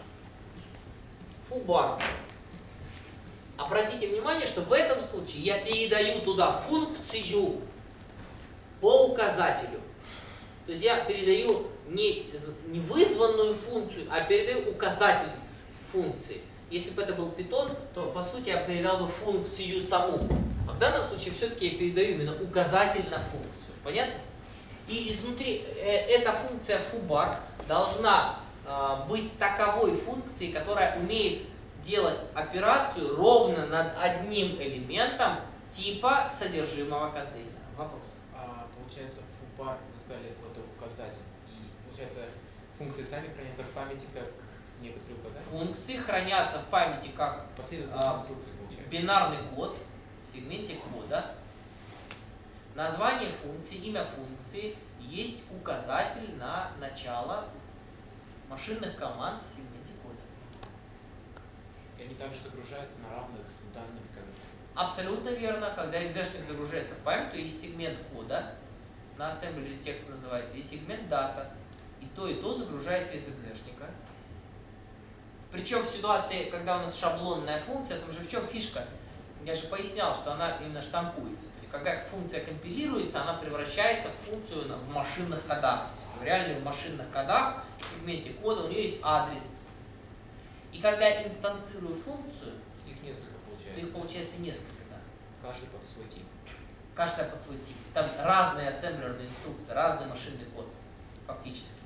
Speaker 1: Foo-bar. Обратите внимание, что в этом случае я передаю туда функцию по указателю. То есть я передаю не, не вызванную функцию, а передаю указатель функции. Если бы это был Python, то по сути я передал бы функцию саму. А в данном случае все-таки я передаю именно указатель на функцию. Понятно? И изнутри э, эта функция foo-bar должна э, быть таковой функцией, которая умеет делать операцию ровно над одним элементом типа содержимого контейнера. Вопрос.
Speaker 4: А, получается, foo-bar вы сказали вот указатель. И получается, функции сами хранятся в памяти как некоторые указатели?
Speaker 1: Функции хранятся в памяти как
Speaker 4: последовательность конструкции, получается.
Speaker 1: Бинарный код в сегменте кода. Название функции, имя функции есть указатель на начало машинных команд в сегменте кода.
Speaker 4: И они также загружаются на равных с данными кода.
Speaker 1: Абсолютно верно. Когда экзешник загружается в память, то есть сегмент кода, на ассемблере текст называется, и сегмент дата. И то, и то загружается из экзешника. Причем в ситуации, когда у нас шаблонная функция, там же в чем фишка? Я же пояснял, что она именно штампуется. То есть, когда функция компилируется, она превращается в функцию в машинных кодах. В реальных машинных кодах в сегменте кода у нее есть адрес. И когда я инстанцирую функцию,
Speaker 4: их несколько получается.
Speaker 1: Их получается несколько, да.
Speaker 4: Каждый под свой тип.
Speaker 1: Каждая под свой тип. Там разные ассемблерные инструкции, разный машинный код, фактически.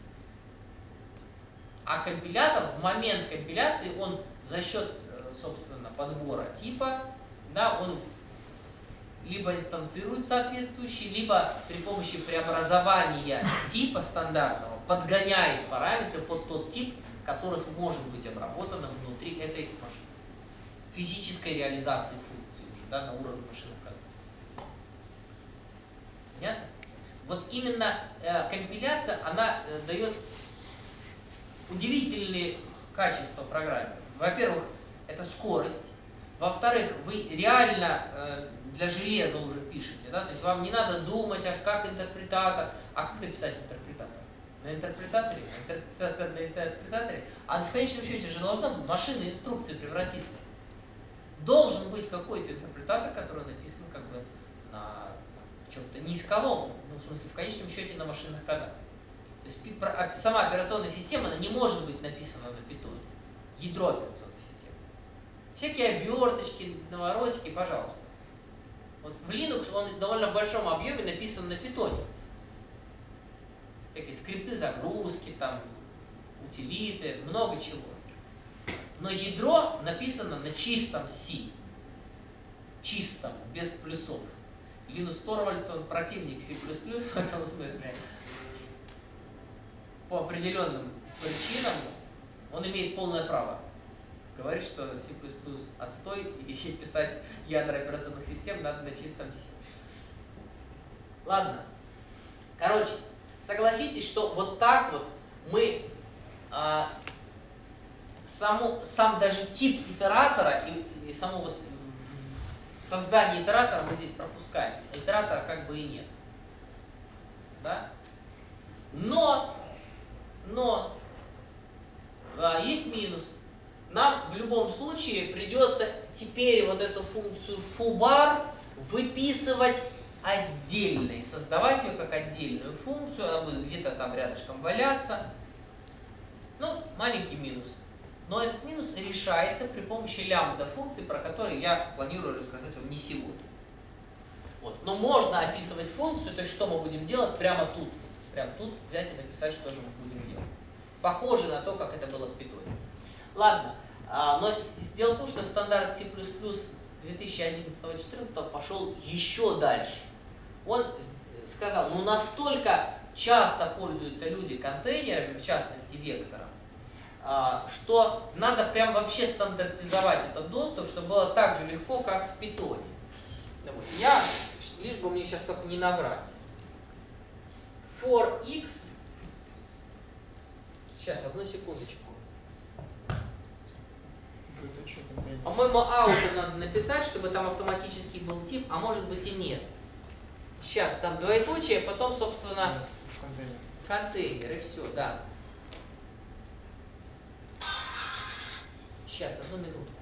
Speaker 1: А компилятор, в момент компиляции, он за счет, собственно, подбора типа, да, он либо инстанцирует соответствующий, либо при помощи преобразования типа стандартного подгоняет параметры под тот тип, который может быть обработан внутри этой машины. Физической реализации функции уже, да, на уровне машинных кодов. Понятно? Вот именно э, компиляция, она э, дает удивительные качества программе. Во-первых, это скорость. Во-вторых, вы реально э, для железа уже пишете, да? То есть вам не надо думать, аж как интерпретатор, а как написать интерпретатор? На интерпретаторе, интерпретатор на интерпретаторе, а в конечном счете же должна в машинной инструкции превратиться. Должен быть какой-то интерпретатор, который написан как бы на чем-то неисковом, ну, в смысле, в конечном счете на машинных кодах. То есть сама операционная система, она не может быть написана на питоне. Ядро операционной системы. Всякие оберточки, наворотики, пожалуйста. Вот в Linux он в довольно большом объеме написан на питоне. Всякие скрипты загрузки, там, утилиты, много чего. Но ядро написано на чистом C. Чистом, без плюсов. Линус Торвальдс, он противник C++ в этом смысле. По определенным причинам он имеет полное право говорить, что C++ отстой, и писать ядра операционных систем надо на чистом C. Ладно. Короче, согласитесь, что вот так вот мы а, саму, сам даже тип итератора и, и само вот создание итератора мы здесь пропускаем. Итератора как бы и нет. Да? Но, но а, есть минус. Нам в любом случае придется теперь вот эту функцию foobar выписывать отдельно и создавать ее как отдельную функцию. Она будет где-то там рядышком валяться. Ну, маленький минус. Но этот минус решается при помощи лямбда функции, про которые я планирую рассказать вам не сегодня. Вот. Но можно описывать функцию, то есть что мы будем делать прямо тут. Прямо тут взять и написать, что же мы будем делать. Похоже на то, как это было в питоне. Ладно, но дело в том, что стандарт C++ две тысячи одиннадцатого — две тысячи четырнадцатого пошел еще дальше. Он сказал, ну настолько часто пользуются люди контейнерами, в частности вектором, что надо прям вообще стандартизовать этот доступ, чтобы было так же легко, как в питоне. Я, лишь бы мне сейчас только не наврать. For x, сейчас, одну секундочку. По-моему, ауто надо написать, чтобы там автоматически был тип, а может быть и нет. Сейчас, там двоеточие, потом, собственно,
Speaker 2: Контейнер.
Speaker 1: контейнер, и все, да. Сейчас, одну минутку.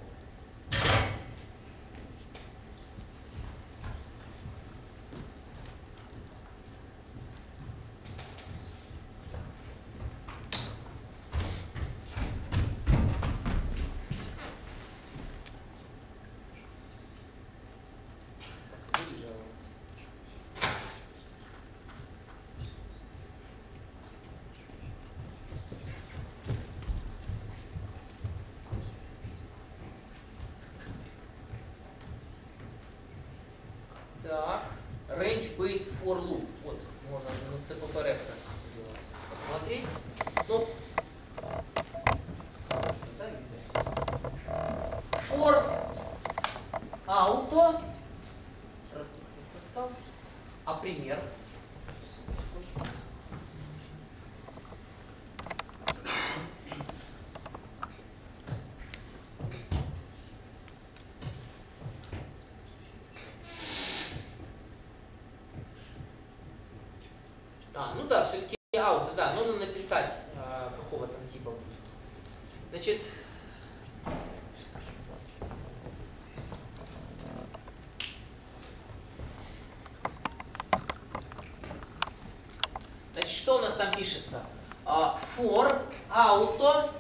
Speaker 1: Так, range-based for loop. Вот, можно на си пи пи reference посмотреть. Ну, да, for auto. А пример? А, ну да, все-таки ауто, да, нужно написать, э, какого там типа будет. Значит, значит, что у нас там пишется? Uh, for auto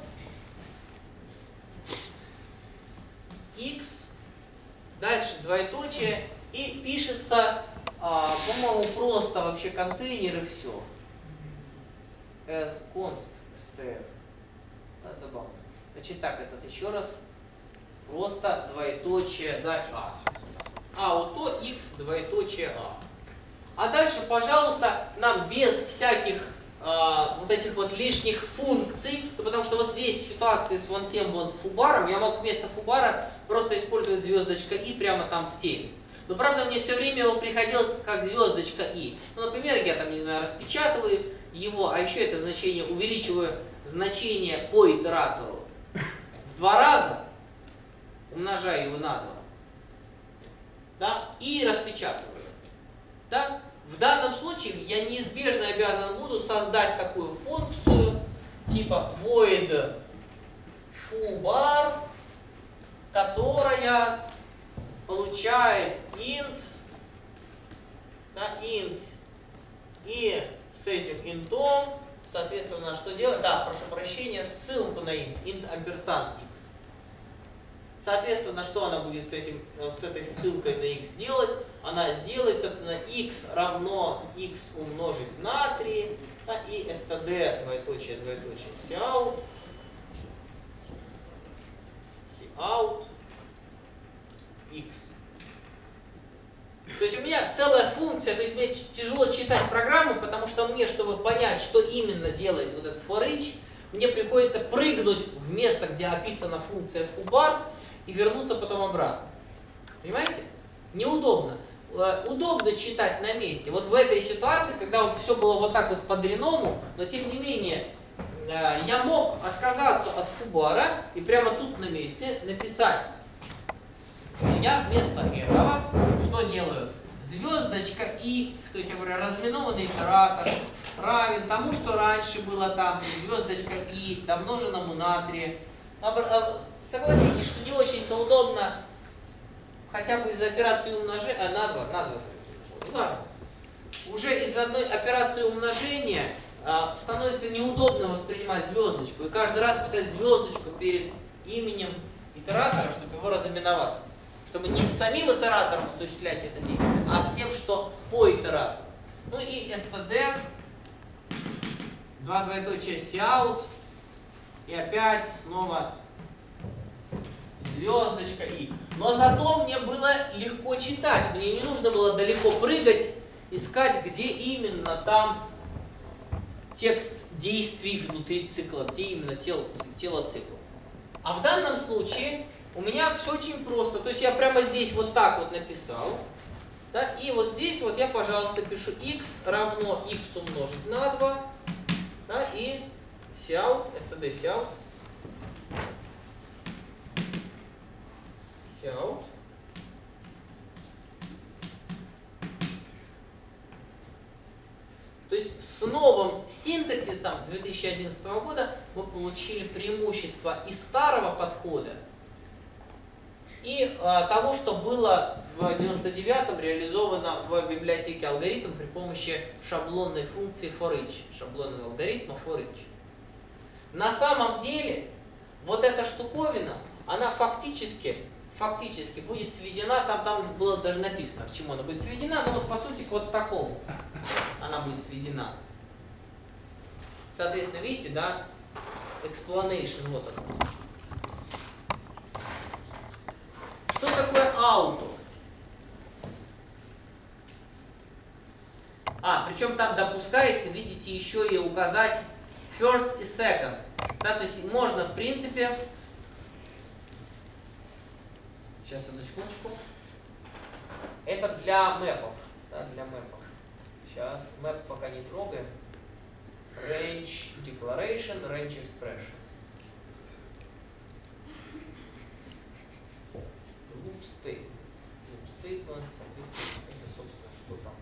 Speaker 1: x, дальше двоеточие, и пишется, uh, по-моему, просто вообще контейнер и все. As const str. Да, забавно. Значит, так, этот еще раз. Просто двоеточие, да, а. Auto x двоеточие а. А дальше, пожалуйста, нам без всяких а, вот этих вот лишних функций, ну, потому что вот здесь в ситуации с вон тем вот фубаром, я мог вместо фубара просто использовать звездочка и прямо там в теме. Но правда мне все время его приходилось как звездочка и. Ну, например, я там, не знаю, распечатываю его, а еще это значение увеличиваю значение по итератору в два раза, умножаю его на два, да, и распечатываю. Да? В данном случае я неизбежно обязан буду создать такую функцию типа void foo_bar, которая получает int, да, int, и с этим интом, соответственно, что делать? Да, прошу прощения, ссылку на int, int ampersand x. Соответственно, что она будет с, этим, с этой ссылкой на x делать? Она сделает, соответственно, x равно x умножить на три, да, и std, двоеточие, двоеточие, cout, cout, x. То есть у меня целая функция, то есть мне тяжело читать программу, потому что мне, чтобы понять, что именно делает вот этот for each, мне приходится прыгнуть в место, где описана функция foo_bar, и вернуться потом обратно. Понимаете? Неудобно. Удобно читать на месте. Вот в этой ситуации, когда вот все было вот так вот по-дряному, но тем не менее я мог отказаться от foo_bar и прямо тут на месте написать, что я вместо этого что делаю? Звездочка и, то есть я говорю, разминованный итератор равен тому, что раньше было там, звездочка и домноженному на три. Согласитесь, что не очень-то удобно хотя бы из операции умножения, а на два, на два, не важно. Уже из одной операции умножения а, становится неудобно воспринимать звездочку. И каждый раз писать звездочку перед именем итератора, чтобы его разыменовать. Чтобы не с самим итератором осуществлять это действие, а с тем, что по итератору. Ну и std, два двоеточия cout, и опять снова звездочка и. Но зато мне было легко читать, мне не нужно было далеко прыгать, искать, где именно там текст действий внутри цикла, где именно тело, тело цикла. А в данном случае у меня все очень просто. То есть я прямо здесь вот так вот написал. Да, и вот здесь вот я, пожалуйста, пишу x равно x умножить на два. Да, и cout, std cout. Cout. То есть с новым синтаксисом две тысячи одиннадцатого года мы получили преимущество и старого подхода, и а, того, что было в девяносто девятом реализовано в библиотеке алгоритм при помощи шаблонной функции for each, шаблонного алгоритма for each. На самом деле, вот эта штуковина, она фактически, фактически будет сведена, там, там было даже написано, к чему она будет сведена, но вот по сути к вот такому она будет сведена. Соответственно, видите, да, explanation, вот он. Что такое auto? А, причем там допускается, видите, еще и указать first и second. Да, то есть можно, в принципе, сейчас, одну секундочку. Это для мэпов. Да, для мэпов. Сейчас мэп пока не трогаем. Range declaration, range expression. Loop state. Loop statement, соответственно, это, собственно, что там.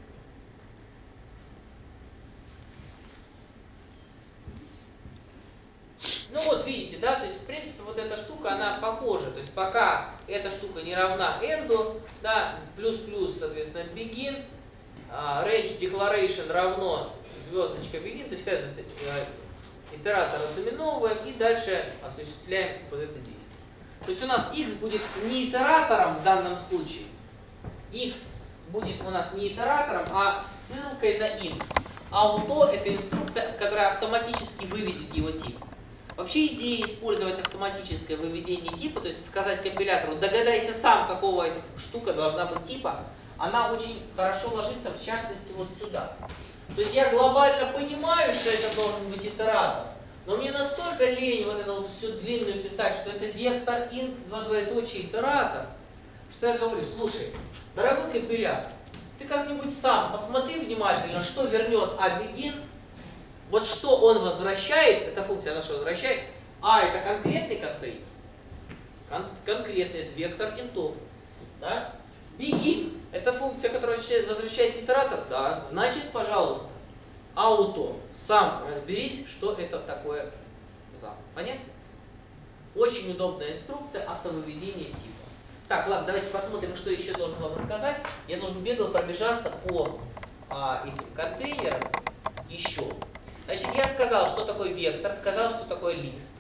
Speaker 1: Ну вот, видите, да, то есть, в принципе, вот эта штука, она похожа. То есть, пока эта штука не равна end, да, плюс-плюс, соответственно, begin, uh, range declaration равно звездочка begin, то есть, когда uh, итератор разыменовываем и дальше осуществляем вот это действие. То есть, у нас x будет не итератором в данном случае, x будет у нас не итератором, а ссылкой на int. Auto — это инструкция, которая автоматически выведет его тип. Вообще идея использовать автоматическое выведение типа, то есть сказать компилятору, догадайся сам, какого эта штука должна быть типа, она очень хорошо ложится, в частности, вот сюда. То есть я глобально понимаю, что это должен быть итератор, но мне настолько лень вот это вот все длинную писать, что это вектор int, два двоеточия, итератор, что я говорю, слушай, дорогой компилятор, ты как-нибудь сам посмотри внимательно, что вернет aBegin. Вот что он возвращает, эта функция, она что возвращает? А, это конкретный контейнер. Кон конкретный, это вектор интов. Да? Begin, это функция, которая возвращает итератор. Да, значит, пожалуйста, auto, сам разберись, что это такое за. Понятно? Очень удобная инструкция автовыведения типа. Так, ладно, давайте посмотрим, что еще должен вам рассказать. Я должен бегло пробежаться по а, этим контейнерам еще. Значит, я сказал, что такое вектор, сказал, что такое лист.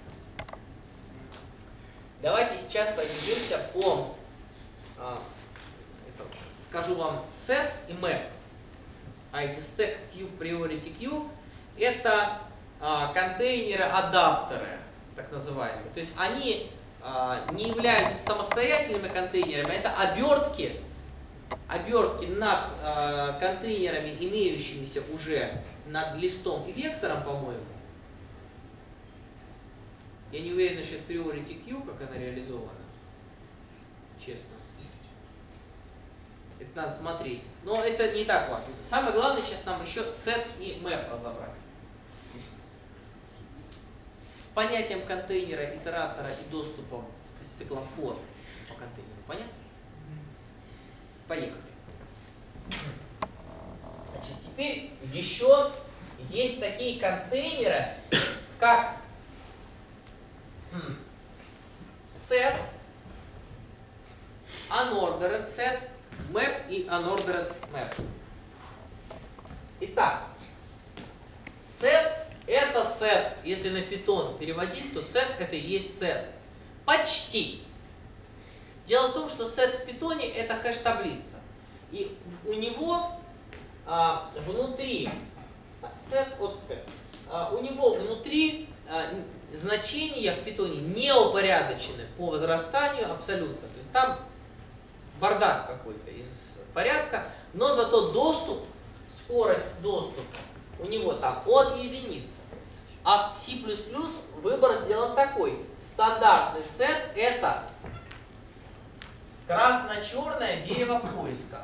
Speaker 1: Давайте сейчас пробежимся по, а, это, скажу вам, set и map. А эти stack, queue, priority queue, это а, контейнеры-адаптеры, так называемые. То есть они а, не являются самостоятельными контейнерами, это обертки, обертки над а, контейнерами, имеющимися уже над листом и вектором, по-моему. Я не уверен насчет priority queue, как она реализована. Честно. Это надо смотреть. Но это не так важно. Самое главное сейчас нам еще set и map разобрать. С понятием контейнера, итератора и доступом с циклом for по контейнеру. Понятно? Поехали. Значит, теперь еще есть такие контейнеры, как set, unordered set, map и unordered map. Итак, set это set. Если на Python переводить, то set это и есть set. Почти. Дело в том, что set в Python это хэш-таблица. И у него а, внутри set от а, у него внутри а, значения в Python не упорядочены по возрастанию абсолютно. То есть там бардак какой-то из порядка, но зато доступ, скорость доступа у него там от единицы. А в C++ выбор сделан такой. Стандартный set это красно-черное дерево поиска.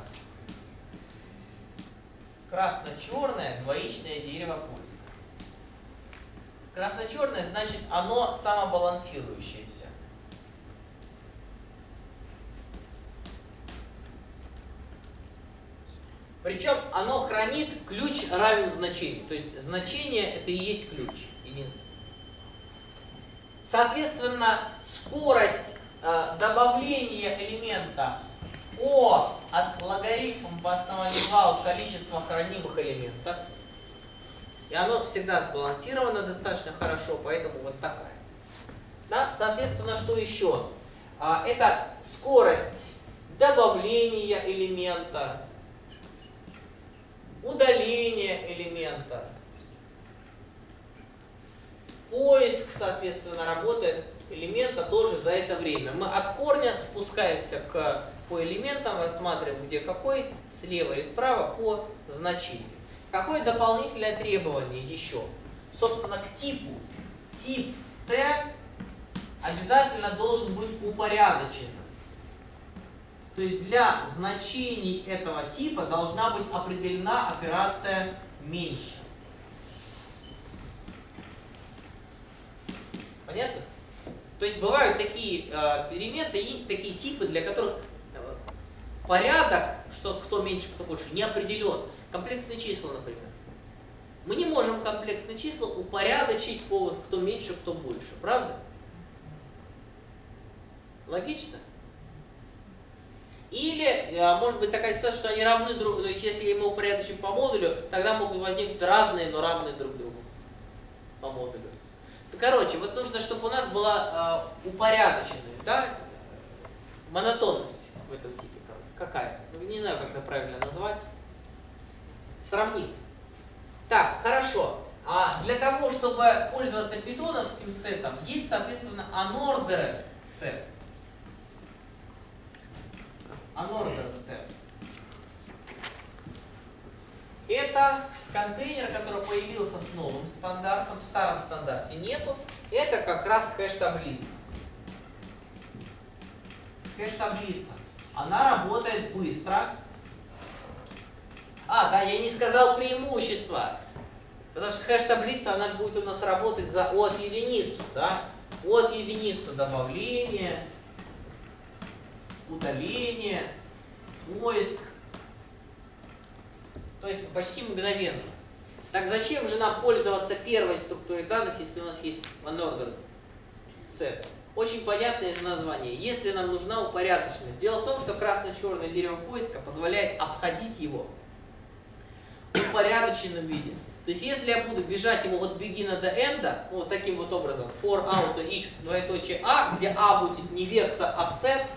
Speaker 1: Красно-черное двоичное дерево поиска. Красно-черное значит оно самобалансирующееся. Причем оно хранит ключ равен значению. То есть значение это и есть ключ. Единственное. Соответственно, скорость э, добавления элемента O от логарифма по основанию два от количества хранимых элементов. И оно всегда сбалансировано достаточно хорошо, поэтому вот такая. Да? Соответственно, что еще? А, это скорость добавления элемента, удаление элемента. Поиск, соответственно, работает элемента тоже за это время. Мы от корня спускаемся к, по элементам, рассматриваем, где какой, слева или справа по значению. Какое дополнительное требование еще? Собственно, к типу. Тип T обязательно должен быть упорядочен. То есть для значений этого типа должна быть определена операция меньше. Понятно? То есть бывают такие э, перемены и такие типы, для которых э, порядок, что кто меньше, кто больше, не определен. Комплексные числа, например. Мы не можем комплексные числа упорядочить по вот кто меньше, кто больше. Правда? Логично? Или может быть такая ситуация, что они равны друг другу. Если мы упорядочим по модулю, тогда могут возникнуть разные, но равные друг другу по модулю. Короче, вот нужно, чтобы у нас была э, упорядоченность, да? Монотонность в этом типе. Какая? Ну, не знаю, как это правильно назвать. Сравним. Так, хорошо. А для того, чтобы пользоваться питоновским сетом, есть, соответственно, unordered set. Unordered set. Это контейнер, который появился с новым стандартом. В старом стандарте нету. Это как раз хэш-таблица. Хэш-таблица. она работает быстро. А, да, я не сказал преимущество. Потому что хэш-таблица, она же будет у нас работать за от единицу, да? От единицу добавление, удаление, поиск. То есть почти мгновенно. Так зачем же нам пользоваться первой структурой данных, если у нас есть unordered set? Очень понятное из названия. Если нам нужна упорядоченность. Дело в том, что красно-черное дерево поиска позволяет обходить его в упорядоченном виде. То есть если я буду бежать его от begin до end, ну, вот таким вот образом, for auto x двоеточие a, где a будет не вектор, а set,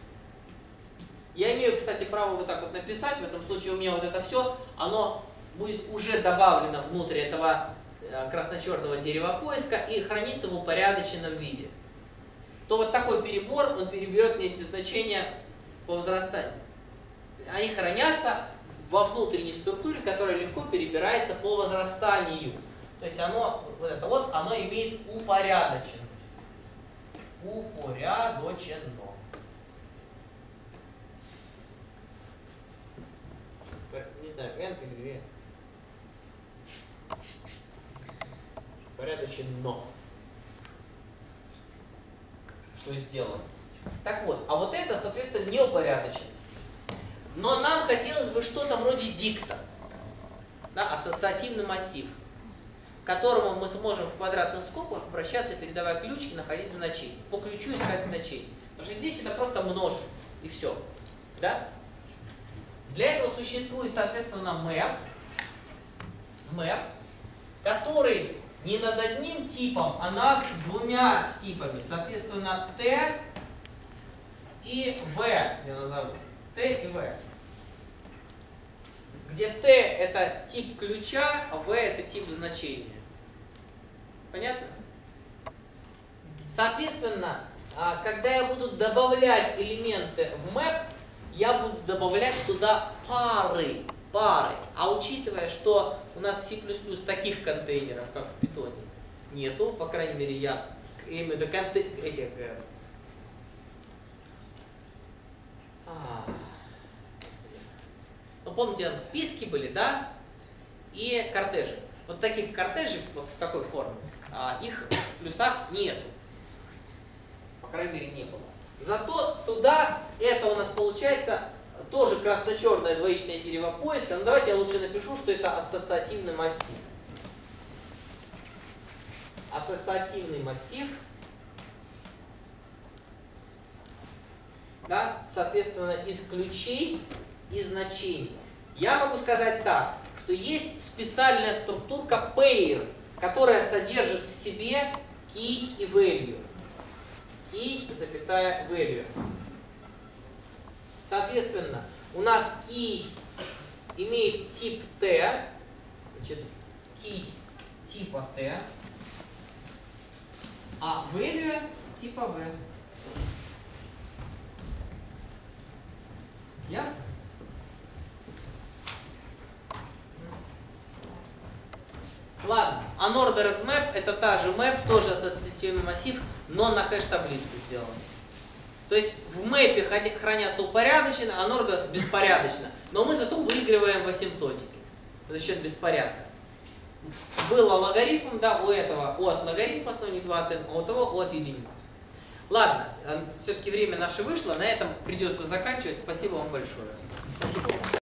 Speaker 1: я имею, кстати, право вот так вот написать. В этом случае у меня вот это все, оно будет уже добавлено внутрь этого красно-черного дерева поиска и хранится в упорядоченном виде. То вот такой перебор, он переберет мне эти значения по возрастанию. Они хранятся во внутренней структуре, которая легко перебирается по возрастанию. То есть оно, вот это вот, оно имеет упорядоченность. Упорядоченно. Не знаю, n или две. Упорядоченно. Что сделано. Так вот, а вот это, соответственно, неупорядоченно. Но нам хотелось бы что-то вроде дикта, да, ассоциативный массив, к которому мы сможем в квадратных скобках обращаться, передавая ключ и находить значение. По ключу искать значение. Потому что здесь это просто множество, и все. Да? Для этого существует, соответственно, map, map, который не над одним типом, а над двумя типами. Соответственно, t и v, я назову. T и v. Где t это тип ключа, а v это тип значения. Понятно? Соответственно, когда я буду добавлять элементы в map, я буду добавлять туда пары. пары. А учитывая, что у нас в C++ таких контейнеров, как в Python, нету, по крайней мере, я именно контейнер этих. А, ну, помните, там списки были, да? И кортежи. Вот таких кортежей, вот в такой форме, а, их в плюсах нету. По крайней мере, не было. Зато туда, это у нас получается тоже красно-черное двоичное дерево поиска. Но давайте я лучше напишу, что это ассоциативный массив. Ассоциативный массив. Да, соответственно, из ключей и значений. Я могу сказать так, что есть специальная структурка pair, которая содержит в себе key и value. Key, запятая, value. Соответственно, у нас key имеет тип t, значит, key типа t, а value типа v. Ясно? Ладно, unordered map это та же map, тоже ассоциативный массив, но на хэш-таблице сделан. То есть в мэпе хранятся упорядоченно, а unordered беспорядочно. Но мы зато выигрываем в асимптотике за счет беспорядка. Был логарифм, да, у этого от логарифма основник два, а у того от единицы. Ладно, все-таки время наше вышло, на этом придется заканчивать. Спасибо вам большое. Спасибо вам.